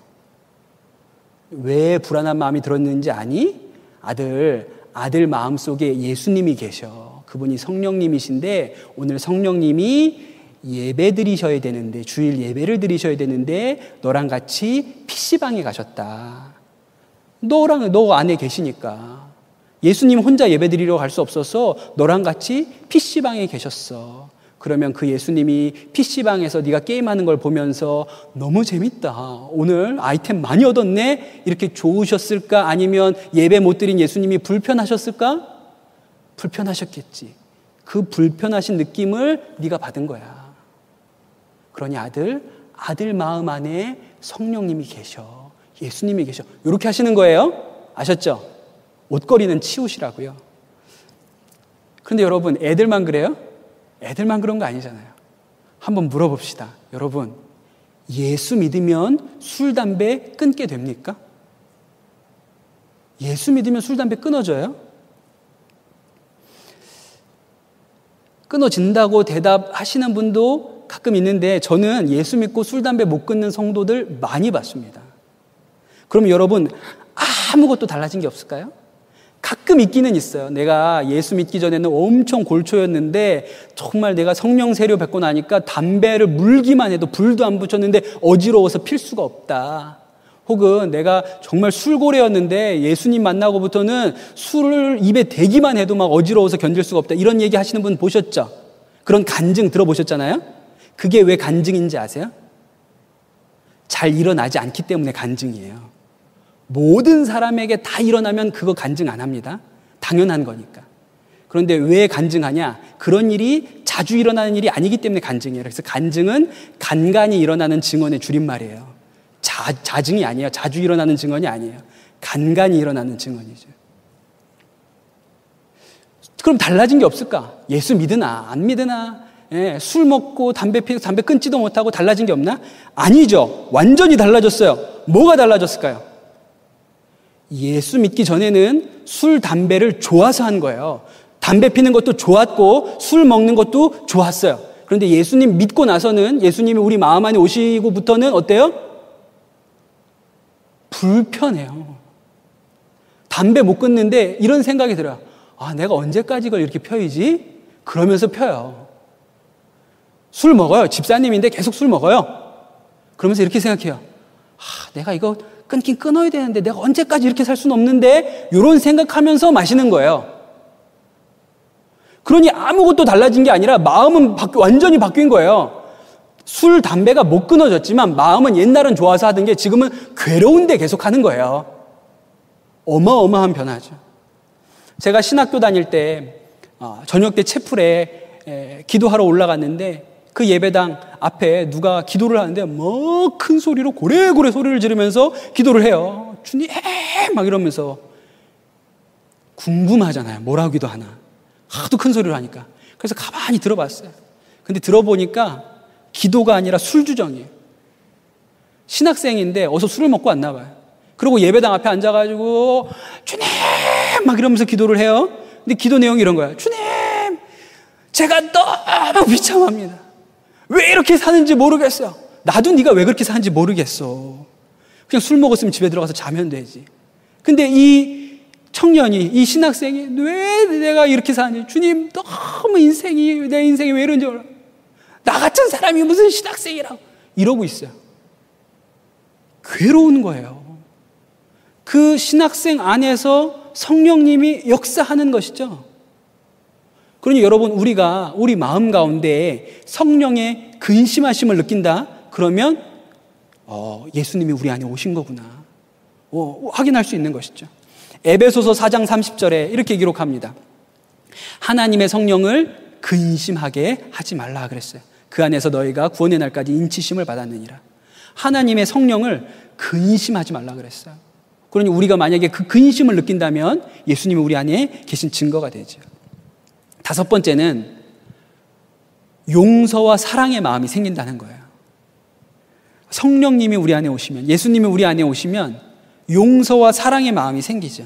왜 불안한 마음이 들었는지 아니? 아들, 아들 마음속에 예수님이 계셔. 그분이 성령님이신데 오늘 성령님이 예배 드리셔야 되는데, 주일 예배를 드리셔야 되는데 너랑 같이 피시방에 가셨다. 너랑 너 안에 계시니까 예수님 혼자 예배 드리러 갈 수 없어서 너랑 같이 피시방에 계셨어. 그러면 그 예수님이 피시방에서 네가 게임하는 걸 보면서 너무 재밌다, 오늘 아이템 많이 얻었네, 이렇게 좋으셨을까? 아니면 예배 못 드린 예수님이 불편하셨을까? 불편하셨겠지. 그 불편하신 느낌을 네가 받은 거야. 그러니 아들, 아들 마음 안에 성령님이 계셔. 예수님이 계셔. 이렇게 하시는 거예요. 아셨죠? 옷걸이는 치우시라고요. 그런데 여러분, 애들만 그래요? 애들만 그런 거 아니잖아요. 한번 물어봅시다. 여러분, 예수 믿으면 술, 담배 끊게 됩니까? 예수 믿으면 술, 담배 끊어져요? 끊어진다고 대답하시는 분도 가끔 있는데 저는 예수 믿고 술, 담배 못 끊는 성도들 많이 봤습니다. 그럼 여러분, 아무것도 달라진 게 없을까요? 가끔 있기는 있어요. 내가 예수 믿기 전에는 엄청 골초였는데 정말 내가 성령 세례 받고 나니까 담배를 물기만 해도 불도 안 붙였는데 어지러워서 필 수가 없다. 혹은 내가 정말 술고래였는데 예수님 만나고부터는 술을 입에 대기만 해도 막 어지러워서 견딜 수가 없다. 이런 얘기 하시는 분 보셨죠? 그런 간증 들어보셨잖아요? 그게 왜 간증인지 아세요? 잘 일어나지 않기 때문에 간증이에요. 모든 사람에게 다 일어나면 그거 간증 안 합니다. 당연한 거니까. 그런데 왜 간증하냐? 그런 일이 자주 일어나는 일이 아니기 때문에 간증이에요. 그래서 간증은 간간히 일어나는 증언의 줄임말이에요. 자, 자증이 아니에요. 자주 일어나는 증언이 아니에요. 간간히 일어나는 증언이죠. 그럼 달라진 게 없을까? 예수 믿으나 안 믿으나, 예, 술 먹고 담배 피고 담배 끊지도 못하고 달라진 게 없나? 아니죠. 완전히 달라졌어요. 뭐가 달라졌을까요? 예수 믿기 전에는 술, 담배를 좋아서 한 거예요. 담배 피는 것도 좋았고 술 먹는 것도 좋았어요. 그런데 예수님 믿고 나서는, 예수님이 우리 마음 안에 오시고부터는 어때요? 불편해요. 담배 못 끊는데 이런 생각이 들어요. 아, 내가 언제까지 이걸 이렇게 펴이지? 그러면서 펴요. 술 먹어요. 집사님인데 계속 술 먹어요. 그러면서 이렇게 생각해요. 아, 내가 이거 끊긴 끊어야 되는데 내가 언제까지 이렇게 살 수는 없는데, 이런 생각하면서 마시는 거예요. 그러니 아무것도 달라진 게 아니라 마음은 바뀌, 완전히 바뀐 거예요. 술, 담배가 못 끊어졌지만 마음은 옛날은 좋아서 하던 게 지금은 괴로운데 계속 하는 거예요. 어마어마한 변화죠. 제가 신학교 다닐 때 저녁 때 채플에 기도하러 올라갔는데 그 예배당 앞에 누가 기도를 하는데 뭐 큰 소리로 고래고래 소리를 지르면서 기도를 해요. 주님 막 이러면서. 궁금하잖아요. 뭐라고 기도하나. 하도 큰 소리로 하니까. 그래서 가만히 들어봤어요. 근데 들어보니까 기도가 아니라 술주정이에요. 신학생인데 어서 술을 먹고 왔나 봐요. 그리고 예배당 앞에 앉아가지고 주님 막 이러면서 기도를 해요. 근데 기도 내용이 이런 거예요. 주님, 제가 너무 비참합니다. 왜 이렇게 사는지 모르겠어요. 나도 네가 왜 그렇게 사는지 모르겠어. 그냥 술 먹었으면 집에 들어가서 자면 되지. 근데 이 청년이, 이 신학생이 왜 내가 이렇게 사는지, 주님 너무 인생이, 내 인생이 왜 이런지 몰라. 나 같은 사람이 무슨 신학생이라고 이러고 있어요. 괴로운 거예요. 그 신학생 안에서 성령님이 역사하는 것이죠. 그러니 여러분, 우리가 우리 마음 가운데 성령의 근심하심을 느낀다? 그러면 어, 예수님이 우리 안에 오신 거구나. 어, 확인할 수 있는 것이죠. 에베소서 사 장 삼십 절에 이렇게 기록합니다. 하나님의 성령을 근심하게 하지 말라 그랬어요. 그 안에서 너희가 구원의 날까지 인치심을 받았느니라. 하나님의 성령을 근심하지 말라 그랬어요. 그러니 우리가 만약에 그 근심을 느낀다면 예수님이 우리 안에 계신 증거가 되죠. 다섯 번째는 용서와 사랑의 마음이 생긴다는 거예요. 성령님이 우리 안에 오시면, 예수님이 우리 안에 오시면 용서와 사랑의 마음이 생기죠.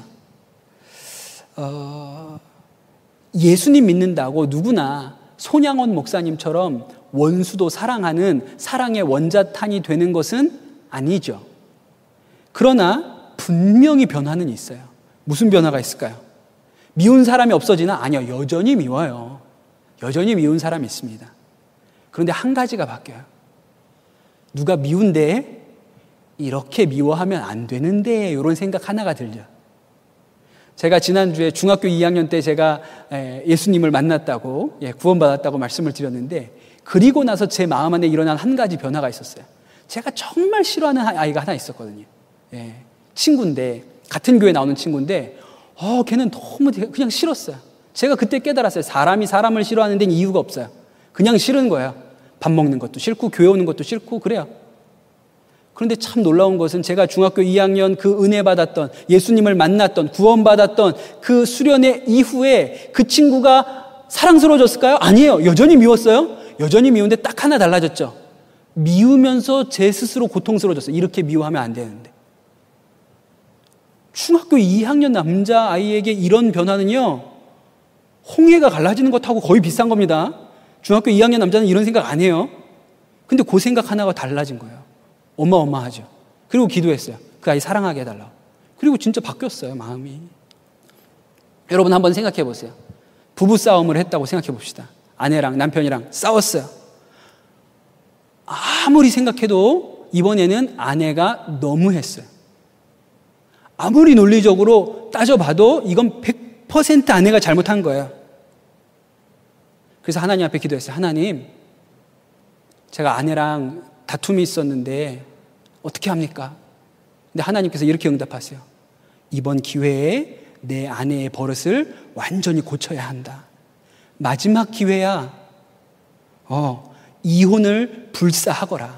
어, 예수님 믿는다고 누구나 손양원 목사님처럼 원수도 사랑하는 사랑의 원자탄이 되는 것은 아니죠. 그러나 분명히 변화는 있어요. 무슨 변화가 있을까요? 미운 사람이 없어지나? 아니요. 여전히 미워요. 여전히 미운 사람이 있습니다. 그런데 한 가지가 바뀌어요. 누가 미운데 이렇게 미워하면 안 되는데 이런 생각 하나가 들죠. 제가 지난주에 중학교 이 학년 때 제가 예수님을 만났다고, 구원받았다고 말씀을 드렸는데, 그리고 나서 제 마음 안에 일어난 한 가지 변화가 있었어요. 제가 정말 싫어하는 아이가 하나 있었거든요. 예, 친구인데, 같은 교회 나오는 친구인데, 어, 걔는 너무 그냥 싫었어요. 제가 그때 깨달았어요. 사람이 사람을 싫어하는 데는 이유가 없어요. 그냥 싫은 거예요. 밥 먹는 것도 싫고, 교회 오는 것도 싫고, 그래요. 그런데 참 놀라운 것은 제가 중학교 이 학년 그 은혜 받았던, 예수님을 만났던, 구원받았던 그 수련회 이후에 그 친구가 사랑스러워졌을까요? 아니에요. 여전히 미웠어요. 여전히 미운데 딱 하나 달라졌죠. 미우면서 제 스스로 고통스러워졌어요. 이렇게 미워하면 안 되는데. 중학교 이 학년 남자아이에게 이런 변화는요, 홍해가 갈라지는 것하고 거의 비슷한 겁니다. 중학교 이 학년 남자는 이런 생각 안 해요. 근데 그 생각 하나가 달라진 거예요. 어마어마하죠. 그리고 기도했어요. 그 아이 사랑하게 해달라고. 그리고 진짜 바뀌었어요, 마음이. 여러분 한번 생각해 보세요. 부부싸움을 했다고 생각해 봅시다. 아내랑 남편이랑 싸웠어요. 아무리 생각해도 이번에는 아내가 너무했어요. 아무리 논리적으로 따져봐도 이건 백 퍼센트 아내가 잘못한 거예요. 그래서 하나님 앞에 기도했어요. 하나님, 제가 아내랑 다툼이 있었는데 어떻게 합니까? 근데 하나님께서 이렇게 응답하세요. 이번 기회에 내 아내의 버릇을 완전히 고쳐야 한다. 마지막 기회야. 어, 이혼을 불사하거라.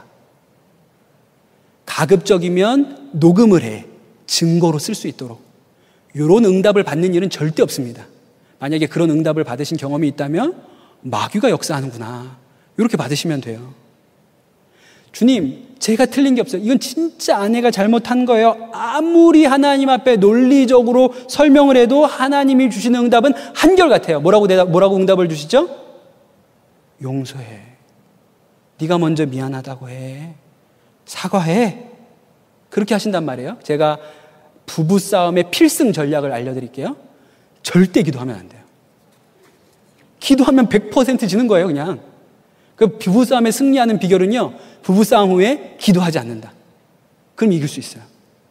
가급적이면 녹음을 해. 증거로 쓸 수 있도록. 이런 응답을 받는 일은 절대 없습니다. 만약에 그런 응답을 받으신 경험이 있다면 마귀가 역사하는구나. 이렇게 받으시면 돼요. 주님, 제가 틀린 게 없어요. 이건 진짜 아내가 잘못한 거예요. 아무리 하나님 앞에 논리적으로 설명을 해도 하나님이 주시는 응답은 한결같아요. 뭐라고 대답, 뭐라고 응답을 주시죠? 용서해. 네가 먼저 미안하다고 해. 사과해. 그렇게 하신단 말이에요. 제가 부부싸움의 필승 전략을 알려드릴게요. 절대 기도하면 안 돼요. 기도하면 백 퍼센트 지는 거예요, 그냥. 그 부부싸움에 승리하는 비결은요, 부부싸움 후에 기도하지 않는다. 그럼 이길 수 있어요.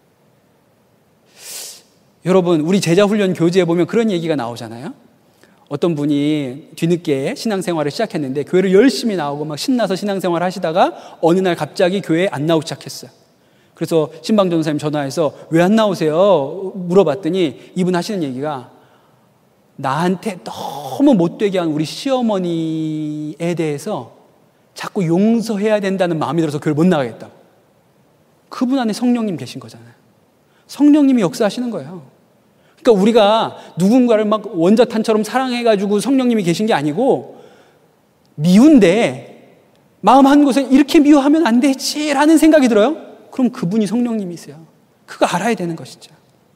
여러분, 우리 제자훈련 교재에 보면 그런 얘기가 나오잖아요. 어떤 분이 뒤늦게 신앙생활을 시작했는데 교회를 열심히 나오고 막 신나서 신앙생활을 하시다가 어느 날 갑자기 교회에 안 나오기 시작했어요. 그래서 신방 전사님 전화해서 왜 안 나오세요? 물어봤더니 이분 하시는 얘기가, 나한테 너무 못되게 한 우리 시어머니에 대해서 자꾸 용서해야 된다는 마음이 들어서 교회를 못 나가겠다고. 그분 안에 성령님 계신 거잖아요. 성령님이 역사하시는 거예요. 그러니까 우리가 누군가를 막 원자탄처럼 사랑해가지고 성령님이 계신 게 아니고, 미운데 마음 한 곳에 이렇게 미워하면 안 되지라는 생각이 들어요. 그럼 그분이 성령님이세요. 그거 알아야 되는 것이죠.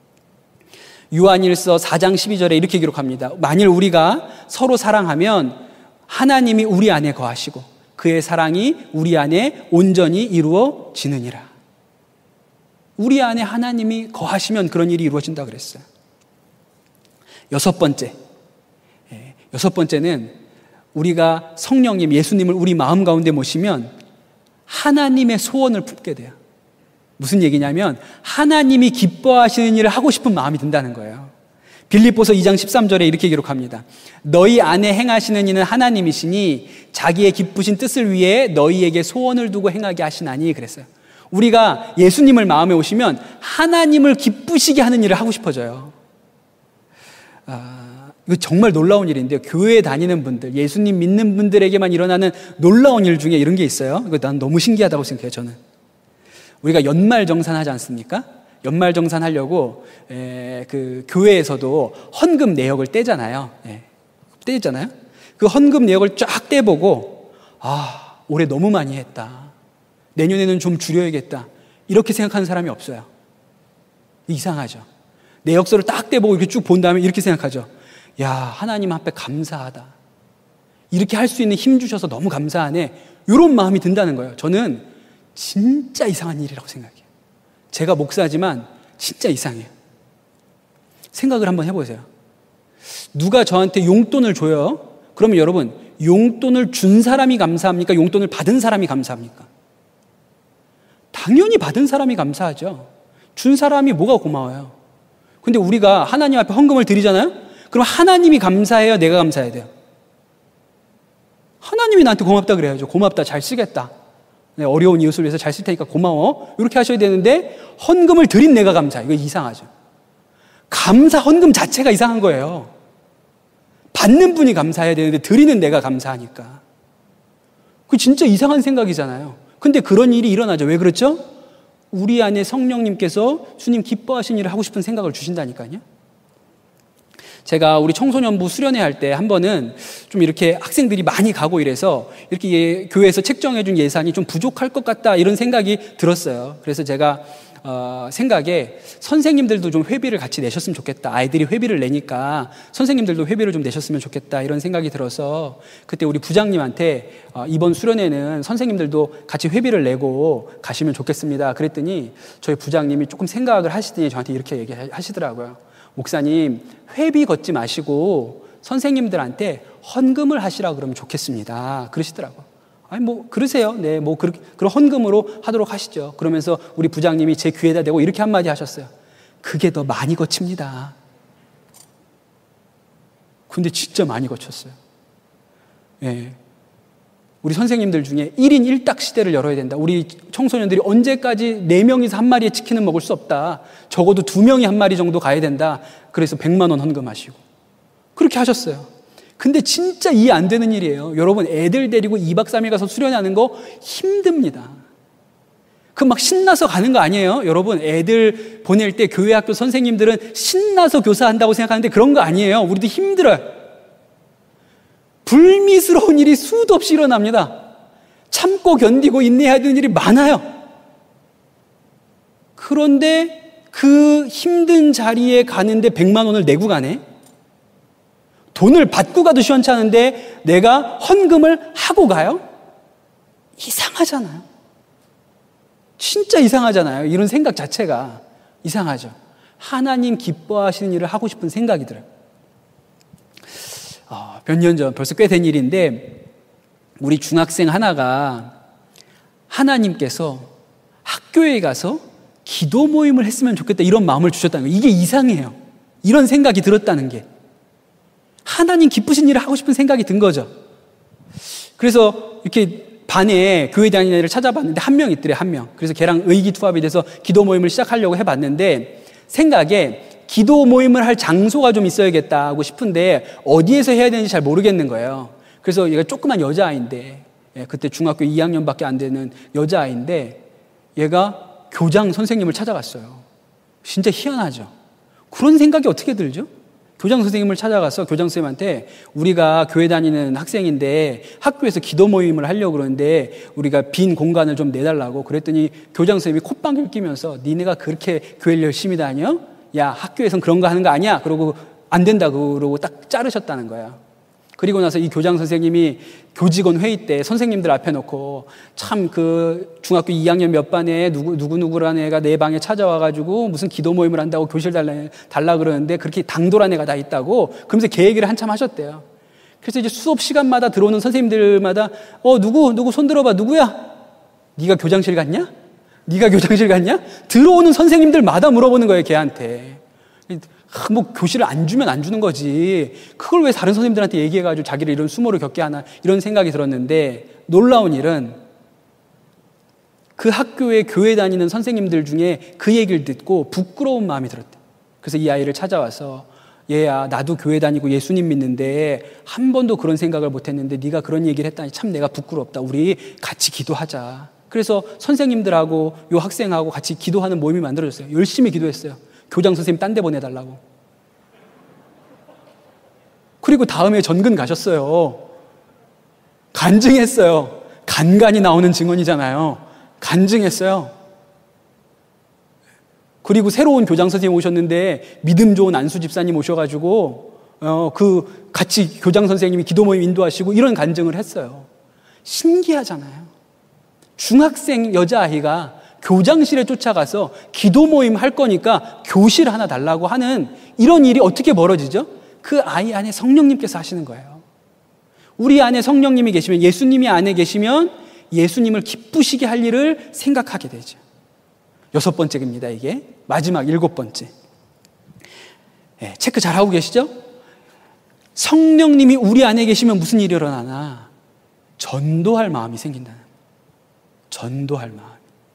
요한일서 사 장 십이 절에 이렇게 기록합니다. 만일 우리가 서로 사랑하면 하나님이 우리 안에 거하시고 그의 사랑이 우리 안에 온전히 이루어지느니라. 우리 안에 하나님이 거하시면 그런 일이 이루어진다 그랬어요. 여섯 번째, 여섯 번째는 우리가 성령님, 예수님을 우리 마음 가운데 모시면 하나님의 소원을 품게 돼요. 무슨 얘기냐면 하나님이 기뻐하시는 일을 하고 싶은 마음이 든다는 거예요. 빌립보서 이 장 십삼 절에 이렇게 기록합니다. 너희 안에 행하시는 이는 하나님이시니 자기의 기쁘신 뜻을 위해 너희에게 소원을 두고 행하게 하시나니 그랬어요. 우리가 예수님을 마음에 오시면 하나님을 기쁘시게 하는 일을 하고 싶어져요. 아, 이거 정말 놀라운 일인데요. 교회에 다니는 분들, 예수님 믿는 분들에게만 일어나는 놀라운 일 중에 이런 게 있어요. 이거 난 너무 신기하다고 생각해요, 저는. 우리가 연말정산 하지 않습니까? 연말정산 하려고 에, 그 교회에서도 헌금 내역을 떼잖아요. 예, 떼잖아요. 그 헌금 내역을 쫙 떼보고 아, 올해 너무 많이 했다. 내년에는 좀 줄여야겠다. 이렇게 생각하는 사람이 없어요. 이상하죠. 내 역사를 딱 떼보고 이렇게 쭉 본 다음에 이렇게 생각하죠. 야, 하나님 앞에 감사하다. 이렇게 할 수 있는 힘 주셔서 너무 감사하네. 이런 마음이 든다는 거예요. 저는 진짜 이상한 일이라고 생각해요. 제가 목사지만 진짜 이상해요. 생각을 한번 해보세요. 누가 저한테 용돈을 줘요? 그러면 여러분, 용돈을 준 사람이 감사합니까? 용돈을 받은 사람이 감사합니까? 당연히 받은 사람이 감사하죠. 준 사람이 뭐가 고마워요? 근데 우리가 하나님 앞에 헌금을 드리잖아요? 그럼 하나님이 감사해요? 내가 감사해야 돼요? 하나님이 나한테 고맙다 그래야죠. 고맙다, 잘 쓰겠다. 네, 어려운 이웃을 위해서 잘 쓸 테니까 고마워. 이렇게 하셔야 되는데 헌금을 드린 내가 감사해. 이거 이상하죠. 감사 헌금 자체가 이상한 거예요. 받는 분이 감사해야 되는데 드리는 내가 감사하니까. 그게 진짜 이상한 생각이잖아요. 근데 그런 일이 일어나죠. 왜 그렇죠? 우리 안에 성령님께서 주님 기뻐하신 일을 하고 싶은 생각을 주신다니까요. 제가 우리 청소년부 수련회 할 때 한 번은 좀 이렇게 학생들이 많이 가고 이래서 이렇게 예, 교회에서 책정해준 예산이 좀 부족할 것 같다 이런 생각이 들었어요. 그래서 제가 어, 생각에 선생님들도 좀 회비를 같이 내셨으면 좋겠다. 아이들이 회비를 내니까 선생님들도 회비를 좀 내셨으면 좋겠다 이런 생각이 들어서 그때 우리 부장님한테 어, 이번 수련회는 선생님들도 같이 회비를 내고 가시면 좋겠습니다. 그랬더니 저희 부장님이 조금 생각을 하시더니 저한테 이렇게 얘기하시더라고요. 목사님, 회비 걷지 마시고 선생님들한테 헌금을 하시라 그러면 좋겠습니다. 그러시더라고요. 아니, 뭐, 그러세요. 네, 뭐, 그렇게, 그런 헌금으로 하도록 하시죠. 그러면서 우리 부장님이 제 귀에다 대고 이렇게 한마디 하셨어요. 그게 더 많이 거칩니다. 근데 진짜 많이 거쳤어요. 예. 우리 선생님들 중에 일 인 일 닭 시대를 열어야 된다. 우리 청소년들이 언제까지 네 명이서 한 마리의 치킨을 먹을 수 없다. 적어도 두 명이 한 마리 정도 가야 된다. 그래서 백만 원 헌금하시고. 그렇게 하셨어요. 근데 진짜 이해 안 되는 일이에요. 여러분, 애들 데리고 이 박 삼 일 가서 수련하는 거 힘듭니다. 그 막 신나서 가는 거 아니에요? 여러분, 애들 보낼 때 교회 학교 선생님들은 신나서 교사한다고 생각하는데 그런 거 아니에요. 우리도 힘들어요. 불미스러운 일이 수도 없이 일어납니다. 참고 견디고 인내해야 되는 일이 많아요. 그런데 그 힘든 자리에 가는데 백만 원을 내고 가네? 돈을 받고 가도 시원찮은데 내가 헌금을 하고 가요? 이상하잖아요. 진짜 이상하잖아요. 이런 생각 자체가 이상하죠. 하나님 기뻐하시는 일을 하고 싶은 생각이 들어요. 어, 몇 년 전, 벌써 꽤 된 일인데 우리 중학생 하나가 하나님께서 학교에 가서 기도 모임을 했으면 좋겠다 이런 마음을 주셨다는 거예요. 이게 이상해요. 이런 생각이 들었다는 게. 하나님 기쁘신 일을 하고 싶은 생각이 든 거죠. 그래서 이렇게 반에 교회 다니는 애를 찾아봤는데 한 명 있더래, 한 명. 그래서 걔랑 의기투합이 돼서 기도 모임을 시작하려고 해봤는데 생각에 기도 모임을 할 장소가 좀 있어야겠다고 싶은데 어디에서 해야 되는지 잘 모르겠는 거예요. 그래서 얘가 조그만 여자아이인데, 그때 중학교 이 학년밖에 안 되는 여자아이인데 얘가 교장 선생님을 찾아갔어요. 진짜 희한하죠. 그런 생각이 어떻게 들죠? 교장 선생님을 찾아가서 교장 선생님한테 우리가 교회 다니는 학생인데 학교에서 기도 모임을 하려고 그러는데 우리가 빈 공간을 좀 내달라고 그랬더니 교장 선생님이 콧방귀를 끼면서 니네가 그렇게 교회를 열심히 다녀? 야, 학교에선 그런 거 하는 거 아니야? 그러고 안 된다고 그러고 딱 자르셨다는 거야. 그리고 나서 이 교장 선생님이 교직원 회의 때 선생님들 앞에 놓고 참 그 중학교 이 학년 몇 반에 누구, 누구누구라는 애가 내 방에 찾아와가지고 무슨 기도 모임을 한다고 교실 달라, 달라 그러는데 그렇게 당돌한 애가 다 있다고 그러면서 걔 얘기를 한참 하셨대요. 그래서 이제 수업 시간마다 들어오는 선생님들마다 어, 누구, 누구 손 들어봐. 누구야? 네가 교장실 갔냐? 네가 교장실 갔냐? 들어오는 선생님들마다 물어보는 거예요, 걔한테. 뭐 교실을 안 주면 안 주는 거지. 그걸 왜 다른 선생님들한테 얘기해가지고 자기를 이런 수모를 겪게 하나 이런 생각이 들었는데 놀라운 일은 그 학교에 교회 다니는 선생님들 중에 그 얘기를 듣고 부끄러운 마음이 들었대. 그래서 이 아이를 찾아와서 얘야, 나도 교회 다니고 예수님 믿는데 한 번도 그런 생각을 못했는데 네가 그런 얘기를 했다니 참 내가 부끄럽다. 우리 같이 기도하자. 그래서 선생님들하고 요 학생하고 같이 기도하는 모임이 만들어졌어요. 열심히 기도했어요. 교장 선생님 딴 데 보내달라고. 그리고 다음에 전근 가셨어요. 간증했어요. 간간히 나오는 증언이잖아요. 간증했어요. 그리고 새로운 교장 선생님 오셨는데 믿음 좋은 안수 집사님 오셔가지고 어, 그 같이 교장 선생님이 기도 모임 인도하시고 이런 간증을 했어요. 신기하잖아요. 중학생 여자아이가 교장실에 쫓아가서 기도 모임 할 거니까 교실 하나 달라고 하는 이런 일이 어떻게 벌어지죠? 그 아이 안에 성령님께서 하시는 거예요. 우리 안에 성령님이 계시면, 예수님이 안에 계시면 예수님을 기쁘시게 할 일을 생각하게 되죠. 여섯 번째입니다. 이게 마지막 일곱 번째. 네, 체크 잘하고 계시죠? 성령님이 우리 안에 계시면 무슨 일이 일어나나? 전도할 마음이 생긴다는 거예요. 전도할 마음.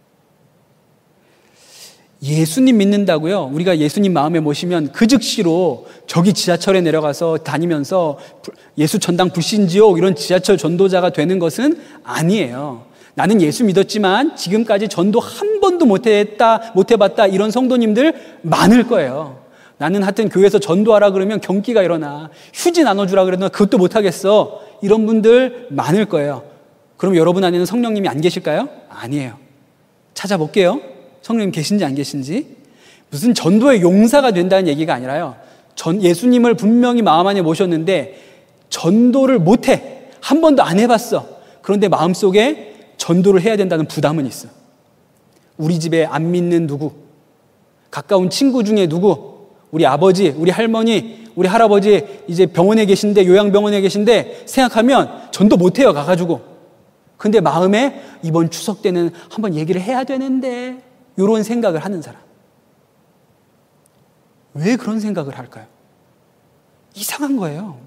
예수님 믿는다고요? 우리가 예수님 마음에 모시면 그 즉시로 저기 지하철에 내려가서 다니면서 예수 전당 불신지옥 이런 지하철 전도자가 되는 것은 아니에요. 나는 예수 믿었지만 지금까지 전도 한 번도 못했다, 못해봤다 이런 성도님들 많을 거예요. 나는 하여튼 교회에서 전도하라 그러면 경기가 일어나. 휴지 나눠주라 그러면 그것도 못하겠어. 이런 분들 많을 거예요. 그럼 여러분 안에는 성령님이 안 계실까요? 아니에요. 찾아볼게요. 성령님 계신지 안 계신지. 무슨 전도의 용사가 된다는 얘기가 아니라요. 전 예수님을 분명히 마음 안에 모셨는데 전도를 못해. 한 번도 안 해봤어. 그런데 마음속에 전도를 해야 된다는 부담은 있어. 우리 집에 안 믿는 누구, 가까운 친구 중에 누구, 우리 아버지, 우리 할머니, 우리 할아버지 이제 병원에 계신데, 요양병원에 계신데 생각하면 전도 못해요, 가가지고. 근데 마음에 이번 추석 때는 한번 얘기를 해야 되는데 이런 생각을 하는 사람. 왜 그런 생각을 할까요? 이상한 거예요.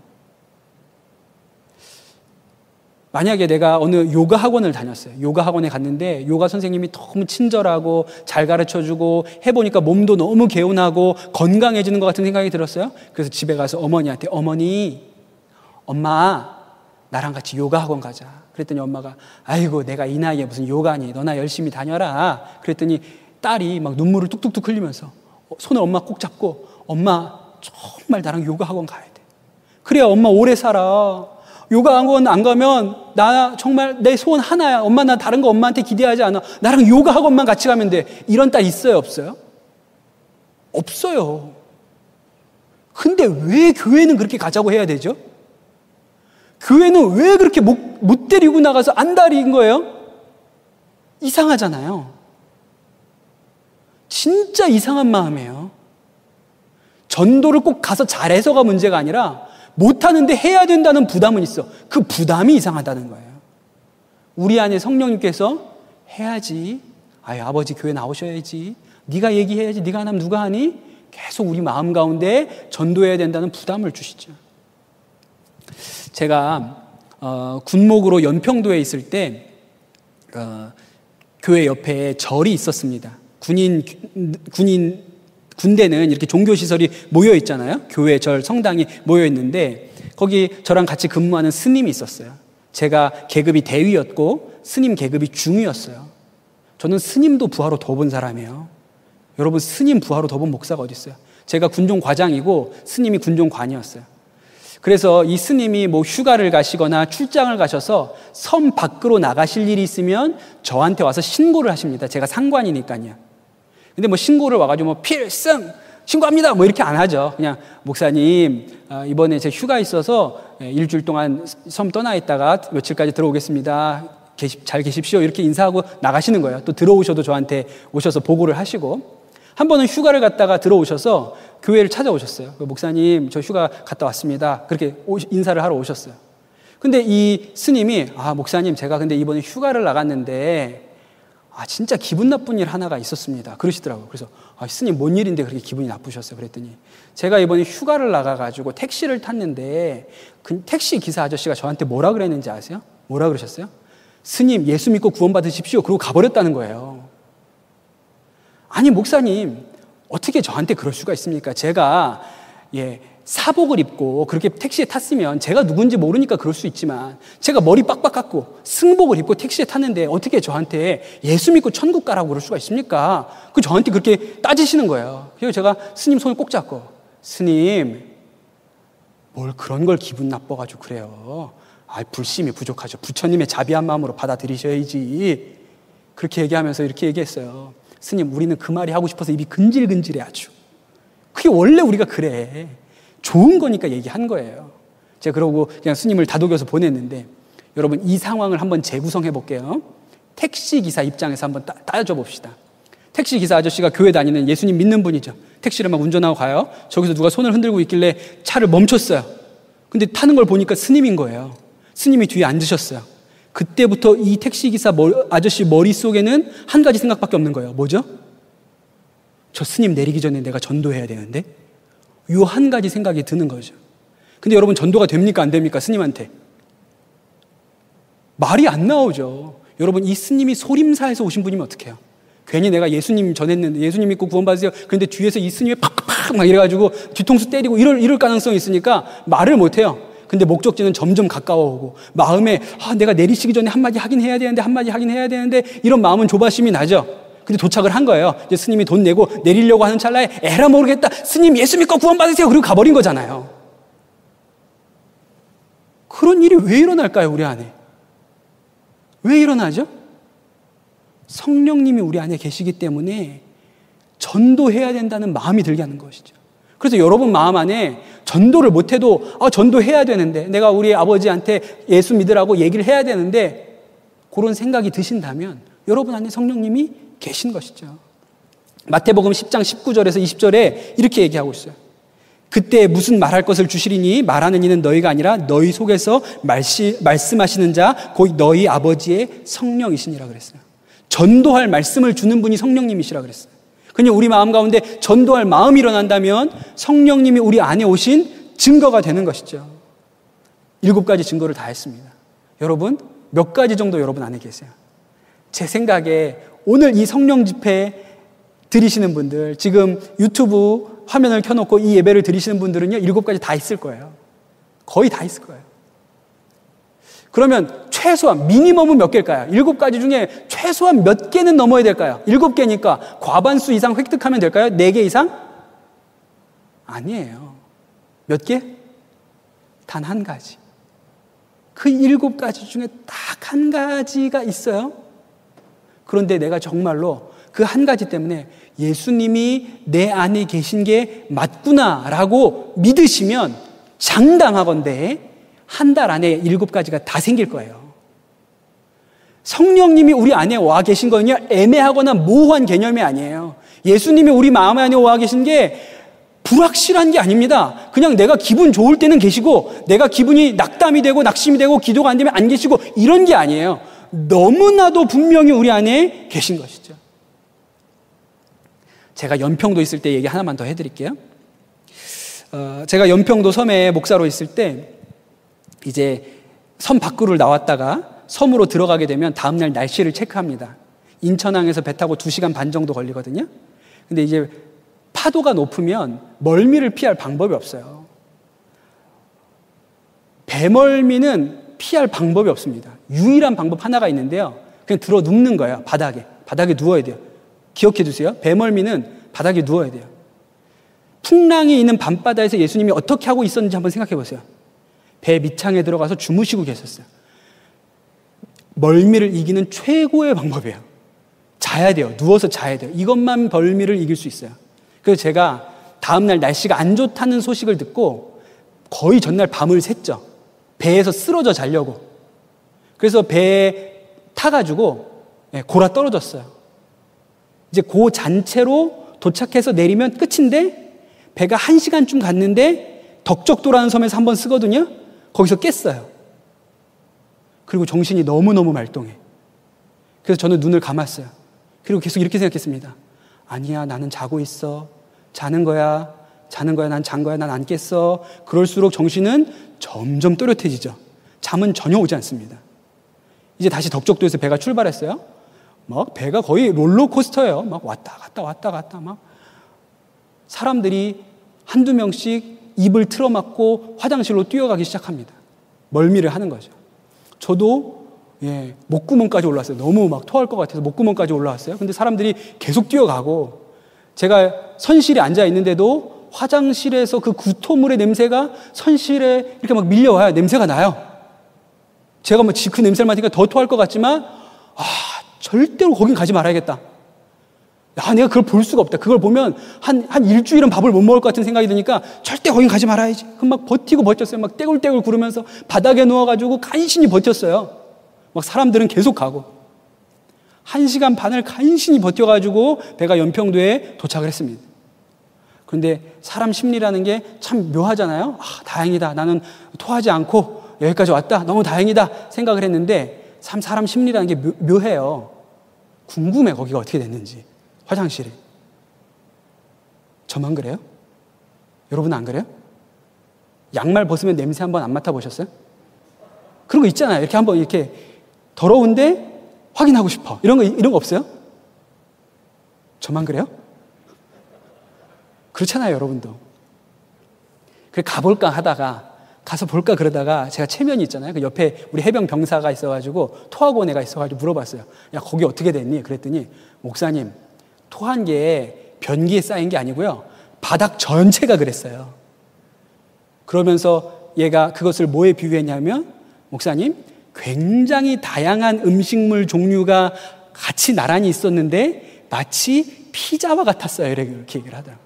만약에 내가 어느 요가 학원을 다녔어요. 요가 학원에 갔는데 요가 선생님이 너무 친절하고 잘 가르쳐주고 해보니까 몸도 너무 개운하고 건강해지는 것 같은 생각이 들었어요. 그래서 집에 가서 어머니한테, 어머니, 엄마 나랑 같이 요가 학원 가자. 그랬더니 엄마가, 아이고 내가 이 나이에 무슨 요가니, 너나 열심히 다녀라. 그랬더니 딸이 막 눈물을 뚝뚝뚝 흘리면서 손을 엄마 꼭 잡고, 엄마 정말 나랑 요가 학원 가야 돼. 그래야 엄마 오래 살아. 요가 학원 안 가면 나 정말 내 소원 하나야. 엄마 나 다른 거 엄마한테 기대하지 않아. 나랑 요가 학원만 같이 가면 돼. 이런 딸 있어요, 없어요? 없어요. 근데 왜 교회는 그렇게 가자고 해야 되죠? 교회는 왜 그렇게 못, 못 데리고 나가서 안달인 거예요? 이상하잖아요. 진짜 이상한 마음이에요. 전도를 꼭 가서 잘해서가 문제가 아니라 못하는데 해야 된다는 부담은 있어. 그 부담이 이상하다는 거예요. 우리 안에 성령님께서 해야지. 아유, 아버지 교회 나오셔야지. 네가 얘기해야지. 네가 안 하면 누가 하니? 계속 우리 마음 가운데 전도해야 된다는 부담을 주시죠. 제가 어, 군목으로 연평도에 있을 때 어, 교회 옆에 절이 있었습니다. 군인 군인 군대는 이렇게 종교시설이 모여 있잖아요. 교회, 절, 성당이 모여 있는데 거기 저랑 같이 근무하는 스님이 있었어요. 제가 계급이 대위였고 스님 계급이 중위였어요. 저는 스님도 부하로 더 본 사람이에요. 여러분, 스님 부하로 더 본 목사가 어디 있어요? 제가 군종 과장이고 스님이 군종 관이었어요. 그래서 이 스님이 뭐 휴가를 가시거나 출장을 가셔서 섬 밖으로 나가실 일이 있으면 저한테 와서 신고를 하십니다. 제가 상관이니까요. 근데 뭐 신고를 와가지고 뭐 필승 신고합니다 뭐 이렇게 안 하죠. 그냥 목사님 이번에 제 휴가 있어서 일주일 동안 섬 떠나 있다가 며칠까지 들어오겠습니다. 잘 계십시오. 이렇게 인사하고 나가시는 거예요. 또 들어오셔도 저한테 오셔서 보고를 하시고, 한 번은 휴가를 갔다가 들어오셔서 교회를 찾아오셨어요. 목사님 저 휴가 갔다 왔습니다. 그렇게 인사를 하러 오셨어요. 근데 이 스님이, 아 목사님 제가 근데 이번에 휴가를 나갔는데 아, 진짜 기분 나쁜 일 하나가 있었습니다. 그러시더라고요. 그래서, 아, 스님, 뭔 일인데 그렇게 기분이 나쁘셨어요? 그랬더니, 제가 이번에 휴가를 나가가지고 택시를 탔는데, 그 택시 기사 아저씨가 저한테 뭐라 그랬는지 아세요? 뭐라 그러셨어요? 스님, 예수 믿고 구원받으십시오. 그러고 가버렸다는 거예요. 아니, 목사님, 어떻게 저한테 그럴 수가 있습니까? 제가, 예, 사복을 입고 그렇게 택시에 탔으면 제가 누군지 모르니까 그럴 수 있지만, 제가 머리 빡빡 깎고 승복을 입고 택시에 탔는데 어떻게 저한테 예수 믿고 천국 가라고 그럴 수가 있습니까? 그 저한테 그렇게 따지시는 거예요. 그래서 제가 스님 손을 꼭 잡고, 스님 뭘 그런 걸 기분 나빠가지고 그래요. 아, 불심이 부족하죠. 부처님의 자비한 마음으로 받아들이셔야지. 그렇게 얘기하면서 이렇게 얘기했어요. 스님, 우리는 그 말이 하고 싶어서 입이 근질근질해 아주. 그게 원래 우리가 그래. 좋은 거니까 얘기한 거예요. 제가 그러고 그냥 스님을 다독여서 보냈는데, 여러분 이 상황을 한번 재구성해 볼게요. 택시기사 입장에서 한번 따, 따져 봅시다. 택시기사 아저씨가 교회 다니는 예수님 믿는 분이죠. 택시를 막 운전하고 가요. 저기서 누가 손을 흔들고 있길래 차를 멈췄어요. 근데 타는 걸 보니까 스님인 거예요. 스님이 뒤에 앉으셨어요. 그때부터 이 택시기사 머리, 아저씨 머릿속에는 한 가지 생각밖에 없는 거예요. 뭐죠? 저 스님 내리기 전에 내가 전도해야 되는데, 요 한 가지 생각이 드는 거죠. 근데 여러분, 전도가 됩니까 안 됩니까? 스님한테 말이 안 나오죠. 여러분, 이 스님이 소림사에서 오신 분이면 어떡해요? 괜히 내가 예수님 전했는데, 예수님 믿고 구원받으세요. 그런데 뒤에서 이 스님이 팍팍 막 이래가지고 뒤통수 때리고 이럴, 이럴 가능성이 있으니까 말을 못해요. 근데 목적지는 점점 가까워오고, 마음에 아, 내가 내리시기 전에 한마디 하긴 해야 되는데 한마디 하긴 해야 되는데 이런 마음은 조바심이 나죠. 근데 도착을 한 거예요. 이제 스님이 돈 내고 내리려고 하는 찰나에 에라 모르겠다, 스님 예수 믿고 구원받으세요, 그리고 가버린 거잖아요. 그런 일이 왜 일어날까요? 우리 안에 왜 일어나죠? 성령님이 우리 안에 계시기 때문에 전도해야 된다는 마음이 들게 하는 것이죠. 그래서 여러분 마음 안에 전도를 못해도 아, 전도해야 되는데, 내가 우리 아버지한테 예수 믿으라고 얘기를 해야 되는데, 그런 생각이 드신다면 여러분 안에 성령님이 계신 것이죠. 마태복음 십 장 십구 절에서 이십 절에 이렇게 얘기하고 있어요. 그때 무슨 말할 것을 주시리니 말하는 이는 너희가 아니라 너희 속에서 말시, 말씀하시는 자 곧 너희 아버지의 성령이시니라 그랬어요. 전도할 말씀을 주는 분이 성령님이시라 그랬어요. 그냥 우리 마음 가운데 전도할 마음이 일어난다면 성령님이 우리 안에 오신 증거가 되는 것이죠. 일곱 가지 증거를 다 했습니다. 여러분, 몇 가지 정도 여러분 안에 계세요? 제 생각에 오늘 이 성령 집회 들으시는 분들, 지금 유튜브 화면을 켜놓고 이 예배를 들으시는 분들은요, 일곱 가지 다 있을 거예요. 거의 다 있을 거예요. 그러면 최소한 미니멈은 몇 개일까요? 일곱 가지 중에 최소한 몇 개는 넘어야 될까요? 일곱 개니까 과반수 이상 획득하면 될까요? 네 개 이상? 아니에요. 몇 개? 단 한 가지. 그 일곱 가지 중에 딱 한 가지가 있어요. 그런데 내가 정말로 그 한 가지 때문에 예수님이 내 안에 계신 게 맞구나라고 믿으시면 장담하건대 한 달 안에 일곱 가지가 다 생길 거예요. 성령님이 우리 안에 와 계신 거는요, 애매하거나 모호한 개념이 아니에요. 예수님이 우리 마음 안에 와 계신 게 불확실한 게 아닙니다. 그냥 내가 기분 좋을 때는 계시고, 내가 기분이 낙담이 되고 낙심이 되고 기도가 안 되면 안 계시고, 이런 게 아니에요. 너무나도 분명히 우리 안에 계신 것이죠. 제가 연평도 있을 때 얘기 하나만 더 해드릴게요. 어, 제가 연평도 섬에 목사로 있을 때 이제 섬 밖으로 나왔다가 섬으로 들어가게 되면 다음날 날씨를 체크합니다. 인천항에서 배 타고 두 시간 반 정도 걸리거든요. 근데 이제 파도가 높으면 멀미를 피할 방법이 없어요. 배멀미는 피할 방법이 없습니다. 유일한 방법 하나가 있는데요, 그냥 들어 눕는 거예요. 바닥에. 바닥에 누워야 돼요. 기억해 두세요. 배멀미는 바닥에 누워야 돼요. 풍랑이 있는 밤바다에서 예수님이 어떻게 하고 있었는지 한번 생각해 보세요. 배 밑창에 들어가서 주무시고 계셨어요. 멀미를 이기는 최고의 방법이에요. 자야 돼요. 누워서 자야 돼요. 이것만 멀미를 이길 수 있어요. 그래서 제가 다음날 날씨가 안 좋다는 소식을 듣고 거의 전날 밤을 샜죠. 배에서 쓰러져 자려고. 그래서 배에 타가지고 골아 떨어졌어요. 이제 그 잔채로 도착해서 내리면 끝인데, 배가 한 시간쯤 갔는데 덕적도라는 섬에서 한번 쓰거든요. 거기서 깼어요. 그리고 정신이 너무너무 말똥해. 그래서 저는 눈을 감았어요. 그리고 계속 이렇게 생각했습니다. 아니야, 나는 자고 있어. 자는 거야. 자는 거야. 난 잔 거야. 난 안 깼어. 그럴수록 정신은 점점 또렷해지죠. 잠은 전혀 오지 않습니다. 이제 다시 덕적도에서 배가 출발했어요. 막 배가 거의 롤러코스터예요. 막 왔다 갔다 왔다 갔다 막. 사람들이 한두 명씩 입을 틀어막고 화장실로 뛰어가기 시작합니다. 멀미를 하는 거죠. 저도 예, 목구멍까지 올라왔어요. 너무 막 토할 것 같아서 목구멍까지 올라왔어요. 근데 사람들이 계속 뛰어가고, 제가 선실에 앉아 있는데도 화장실에서 그 구토물의 냄새가 선실에 이렇게 막 밀려와요. 냄새가 나요. 제가 뭐 그 냄새를 맡으니까 더 토할 것 같지만, 아, 절대로 거긴 가지 말아야겠다. 야, 내가 그걸 볼 수가 없다. 그걸 보면 한, 한 일주일은 밥을 못 먹을 것 같은 생각이 드니까 절대 거긴 가지 말아야지. 그럼 막 버티고 버텼어요. 막 떼굴떼굴 구르면서 바닥에 누워가지고 간신히 버텼어요. 막 사람들은 계속 가고. 한 시간 반을 간신히 버텨가지고 배가 연평도에 도착을 했습니다. 그런데 사람 심리라는 게 참 묘하잖아요. 아, 다행이다. 나는 토하지 않고 여기까지 왔다. 너무 다행이다. 생각을 했는데 참 사람 심리라는 게 묘, 묘해요. 궁금해, 거기가 어떻게 됐는지. 화장실이. 저만 그래요? 여러분 안 그래요? 양말 벗으면 냄새 한번 안 맡아보셨어요? 그런 거 있잖아요. 이렇게 한번 이렇게 더러운데 확인하고 싶어. 이런 거, 이런 거 없어요? 저만 그래요? 그렇잖아요, 여러분도. 그래, 가볼까 하다가, 가서 볼까 그러다가 제가 체면이 있잖아요. 그 옆에 우리 해병 병사가 있어가지고 토하고 온 애가 있어가지고 물어봤어요. 야, 거기 어떻게 됐니? 그랬더니, 목사님, 토한 게 변기에 쌓인 게 아니고요. 바닥 전체가 그랬어요. 그러면서 얘가 그것을 뭐에 비유했냐면, 목사님, 굉장히 다양한 음식물 종류가 같이 나란히 있었는데 마치 피자와 같았어요. 이렇게 얘기를 하더라고요.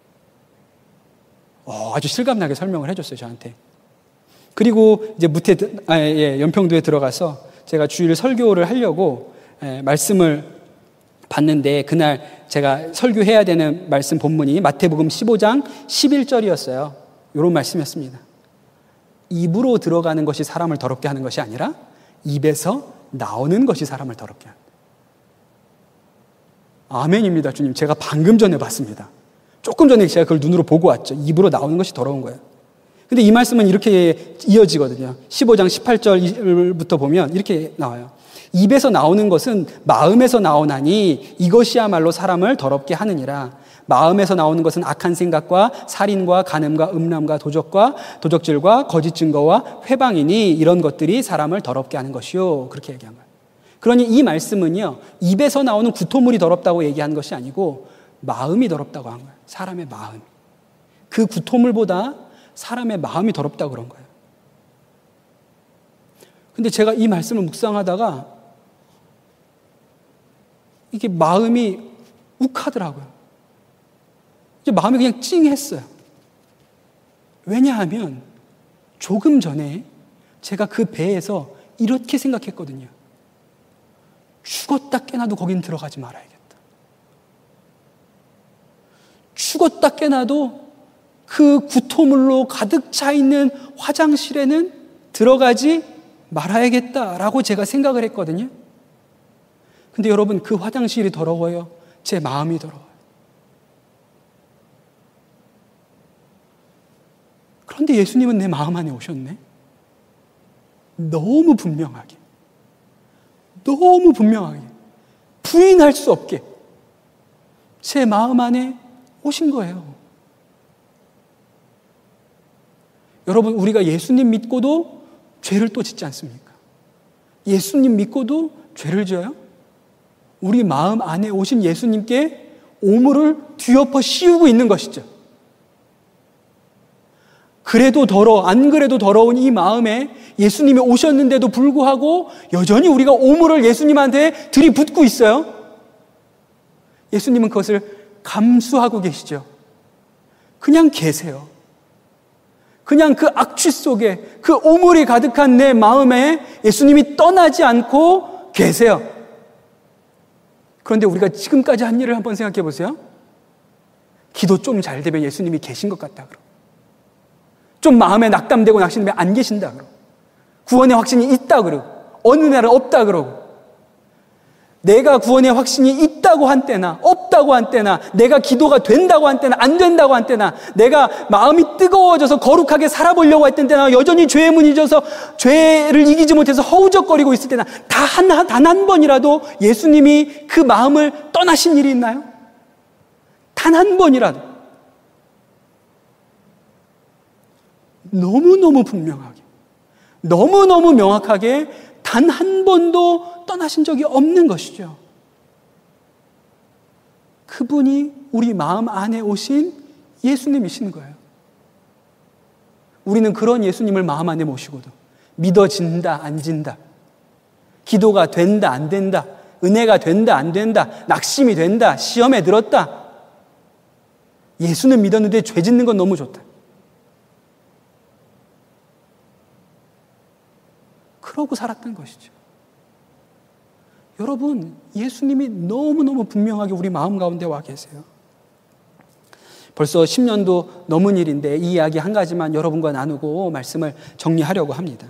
어, 아주 실감나게 설명을 해줬어요, 저한테. 그리고 이제 무태, 아, 예, 연평도에 들어가서 제가 주일 설교를 하려고 예, 말씀을 봤는데, 그날 제가 설교해야 되는 말씀 본문이 마태복음 십오 장 십일 절이었어요. 이런 말씀이었습니다. 입으로 들어가는 것이 사람을 더럽게 하는 것이 아니라 입에서 나오는 것이 사람을 더럽게 한다. 아멘입니다, 주님. 제가 방금 전에 봤습니다. 조금 전에 제가 그걸 눈으로 보고 왔죠. 입으로 나오는 것이 더러운 거예요. 근데 이 말씀은 이렇게 이어지거든요. 십오 장 십팔 절부터 보면 이렇게 나와요. 입에서 나오는 것은 마음에서 나오나니 이것이야말로 사람을 더럽게 하느니라. 마음에서 나오는 것은 악한 생각과 살인과 간음과 음란과 도적과 도적질과 거짓 증거와 회방이니 이런 것들이 사람을 더럽게 하는 것이요. 그렇게 얘기한 거예요. 그러니 이 말씀은요, 입에서 나오는 구토물이 더럽다고 얘기한 것이 아니고 마음이 더럽다고 한 거예요. 사람의 마음. 그 구토물보다 사람의 마음이 더럽다고 그런 거예요. 근데 제가 이 말씀을 묵상하다가 이게 마음이 욱하더라고요. 이제 마음이 그냥 찡했어요. 왜냐하면 조금 전에 제가 그 배에서 이렇게 생각했거든요. 죽었다 깨나도 거긴 들어가지 말아야겠다. 죽었다 깨나도 그 구토물로 가득 차 있는 화장실에는 들어가지 말아야겠다라고 제가 생각을 했거든요. 근데 여러분, 그 화장실이 더러워요? 제 마음이 더러워요. 그런데 예수님은 내 마음 안에 오셨네? 너무 분명하게, 너무 분명하게, 부인할 수 없게 제 마음 안에 오신 거예요. 여러분, 우리가 예수님 믿고도 죄를 또 짓지 않습니까? 예수님 믿고도 죄를 지어요? 우리 마음 안에 오신 예수님께 오물을 뒤엎어 씌우고 있는 것이죠. 그래도 더러, 안 그래도 더러운 이 마음에 예수님이 오셨는데도 불구하고 여전히 우리가 오물을 예수님한테 들이붓고 있어요. 예수님은 그것을 감수하고 계시죠. 그냥 계세요. 그냥 그 악취 속에, 그 오물이 가득한 내 마음에 예수님이 떠나지 않고 계세요. 그런데 우리가 지금까지 한 일을 한번 생각해 보세요. 기도 좀 잘 되면 예수님이 계신 것 같다 그러고, 좀 마음에 낙담되고 낙심되면 안 계신다 그러고, 구원의 확신이 있다 그러고, 어느 날은 없다 그러고, 내가 구원의 확신이 있다고 한 때나 없다고 한 때나, 내가 기도가 된다고 한 때나 안 된다고 한 때나, 내가 마음이 뜨거워져서 거룩하게 살아보려고 했던 때나, 여전히 죄에 무너져서 죄를 이기지 못해서 허우적거리고 있을 때나, 다 한, 단 한 번이라도 예수님이 그 마음을 떠나신 일이 있나요? 단 한 번이라도. 너무너무 분명하게, 너무너무 명확하게 단 한 번도 떠나신 적이 없는 것이죠. 그분이 우리 마음 안에 오신 예수님이신 거예요. 우리는 그런 예수님을 마음 안에 모시고도 믿어진다, 안 진다. 기도가 된다, 안 된다. 은혜가 된다, 안 된다. 낙심이 된다, 시험에 들었다. 예수는 믿었는데 죄 짓는 건 너무 좋다. 그러고 살았던 것이죠. 여러분, 예수님이 너무너무 분명하게 우리 마음 가운데 와 계세요. 벌써 십 년도 넘은 일인데 이 이야기 한 가지만 여러분과 나누고 말씀을 정리하려고 합니다.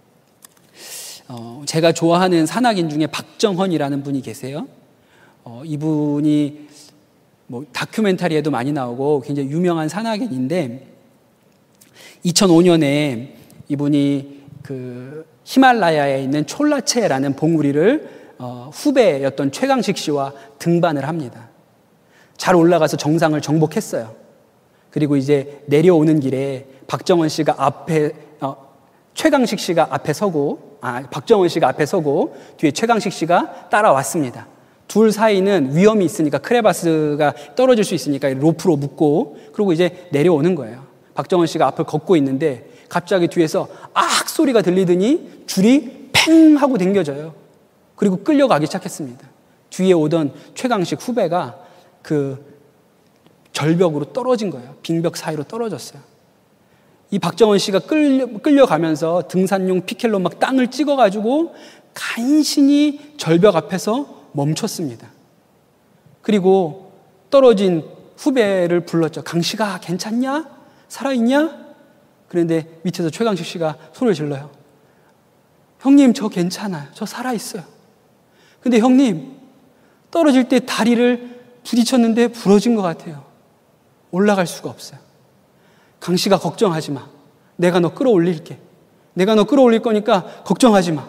어, 제가 좋아하는 산악인 중에 박정헌이라는 분이 계세요. 어, 이분이 뭐 다큐멘터리에도 많이 나오고 굉장히 유명한 산악인인데 이천오 년에 이분이 그 히말라야에 있는 촐라체라는 봉우리를 어, 후배였던 최강식 씨와 등반을 합니다. 잘 올라가서 정상을 정복했어요. 그리고 이제 내려오는 길에 박정헌 씨가 앞에 어, 최강식 씨가 앞에 서고 아 박정헌 씨가 앞에 서고 뒤에 최강식 씨가 따라왔습니다. 둘 사이는 위험이 있으니까 크레바스가 떨어질 수 있으니까 로프로 묶고 그리고 이제 내려오는 거예요. 박정헌 씨가 앞을 걷고 있는데 갑자기 뒤에서 악 소리가 들리더니 줄이 팽 하고 당겨져요. 그리고 끌려가기 시작했습니다. 뒤에 오던 최강식 후배가 그 절벽으로 떨어진 거예요. 빙벽 사이로 떨어졌어요. 이 박정헌 씨가 끌려, 끌려가면서 등산용 피켈로 막 땅을 찍어가지고 간신히 절벽 앞에서 멈췄습니다. 그리고 떨어진 후배를 불렀죠. 강씨가 괜찮냐? 살아있냐? 그런데 밑에서 최강식 씨가 소리를 질러요. 형님, 저 괜찮아요. 저 살아있어요. 근데 형님, 떨어질 때 다리를 부딪혔는데 부러진 것 같아요. 올라갈 수가 없어요. 강씨가 걱정하지 마. 내가 너 끌어올릴게. 내가 너 끌어올릴 거니까 걱정하지 마.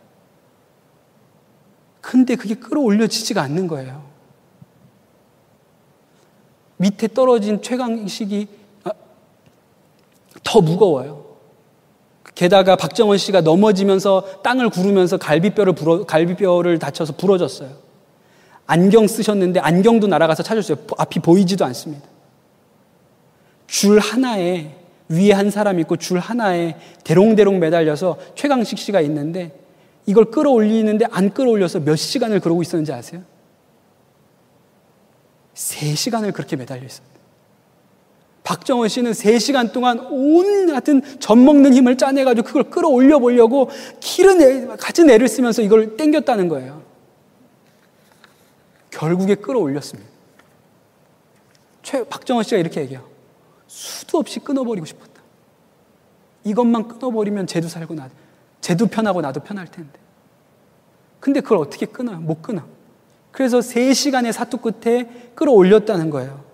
근데 그게 끌어올려지지가 않는 거예요. 밑에 떨어진 최강식이 더 무거워요. 게다가 박정헌 씨가 넘어지면서 땅을 구르면서 갈비뼈를 부러, 갈비뼈를 다쳐서 부러졌어요. 안경 쓰셨는데 안경도 날아가서 찾았어요. 앞이 보이지도 않습니다. 줄 하나에 위에 한 사람 있고 줄 하나에 대롱대롱 매달려서 최강식 씨가 있는데 이걸 끌어올리는데 안 끌어올려서 몇 시간을 그러고 있었는지 아세요? 세 시간을 그렇게 매달려 있었어요. 박정헌 씨는 세 시간 동안 온 하여튼 젖먹는 힘을 짜내가지고 그걸 끌어올려 보려고 길은 애, 가진 애를 쓰면서 이걸 당겼다는 거예요. 결국에 끌어올렸습니다. 최, 박정헌 씨가 이렇게 얘기해요. 수도 없이 끊어버리고 싶었다. 이것만 끊어버리면 쟤도 살고 나도, 쟤도 편하고 나도 편할 텐데. 근데 그걸 어떻게 끊어요? 못 끊어. 그래서 세 시간의 사투 끝에 끌어올렸다는 거예요.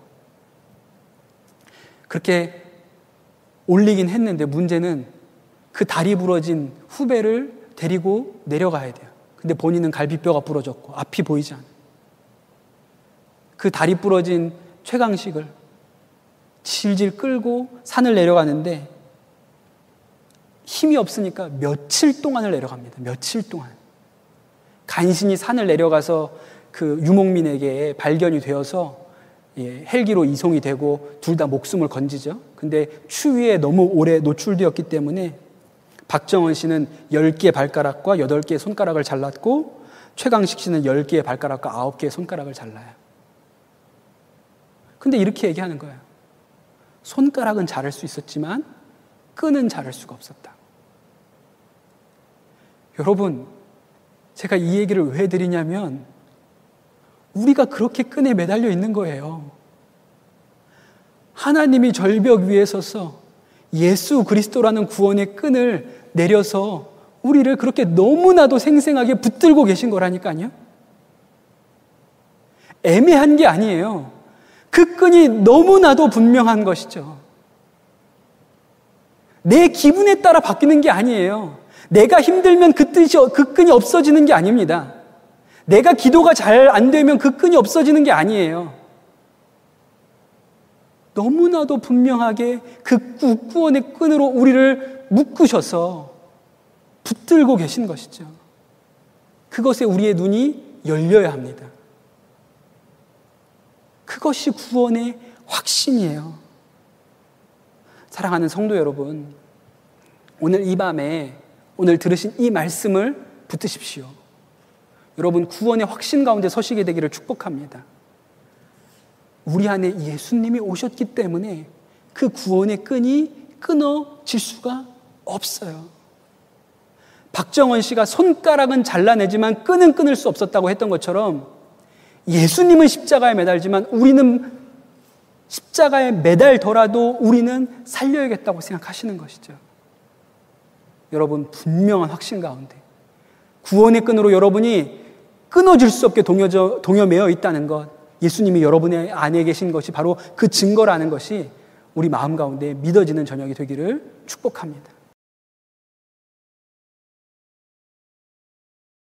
그렇게 올리긴 했는데 문제는 그 다리 부러진 후배를 데리고 내려가야 돼요. 근데 본인은 갈비뼈가 부러졌고 앞이 보이지 않아요. 그 다리 부러진 최강식을 질질 끌고 산을 내려가는데 힘이 없으니까 며칠 동안을 내려갑니다. 며칠 동안. 간신히 산을 내려가서 그 유목민에게 발견이 되어서 예, 헬기로 이송이 되고 둘 다 목숨을 건지죠. 근데 추위에 너무 오래 노출되었기 때문에 박정헌 씨는 열 개의 발가락과 여덟 개의 손가락을 잘랐고 최강식 씨는 열 개의 발가락과 아홉 개의 손가락을 잘라요. 근데 이렇게 얘기하는 거예요. 손가락은 자를 수 있었지만 끈은 자를 수가 없었다. 여러분, 제가 이 얘기를 왜 드리냐면 우리가 그렇게 끈에 매달려 있는 거예요. 하나님이 절벽 위에 서서 예수 그리스도라는 구원의 끈을 내려서 우리를 그렇게 너무나도 생생하게 붙들고 계신 거라니까요. 애매한 게 아니에요. 그 끈이 너무나도 분명한 것이죠. 내 기분에 따라 바뀌는 게 아니에요. 내가 힘들면 그 뜻이, 그 끈이 없어지는 게 아닙니다. 내가 기도가 잘 안 되면 그 끈이 없어지는 게 아니에요. 너무나도 분명하게 그 구원의 끈으로 우리를 묶으셔서 붙들고 계신 것이죠. 그것에 우리의 눈이 열려야 합니다. 그것이 구원의 확신이에요. 사랑하는 성도 여러분, 오늘 이 밤에 오늘 들으신 이 말씀을 붙드십시오. 여러분, 구원의 확신 가운데 서시게 되기를 축복합니다. 우리 안에 예수님이 오셨기 때문에 그 구원의 끈이 끊어질 수가 없어요. 박정원 씨가 손가락은 잘라내지만 끈은 끊을 수 없었다고 했던 것처럼 예수님은 십자가에 매달지만 우리는 십자가에 매달더라도 우리는 살려야겠다고 생각하시는 것이죠. 여러분, 분명한 확신 가운데 구원의 끈으로 여러분이 끊어질 수 없게 동여져, 동여매어 있다는 것, 예수님이 여러분의 안에 계신 것이 바로 그 증거라는 것이 우리 마음 가운데 믿어지는 저녁이 되기를 축복합니다.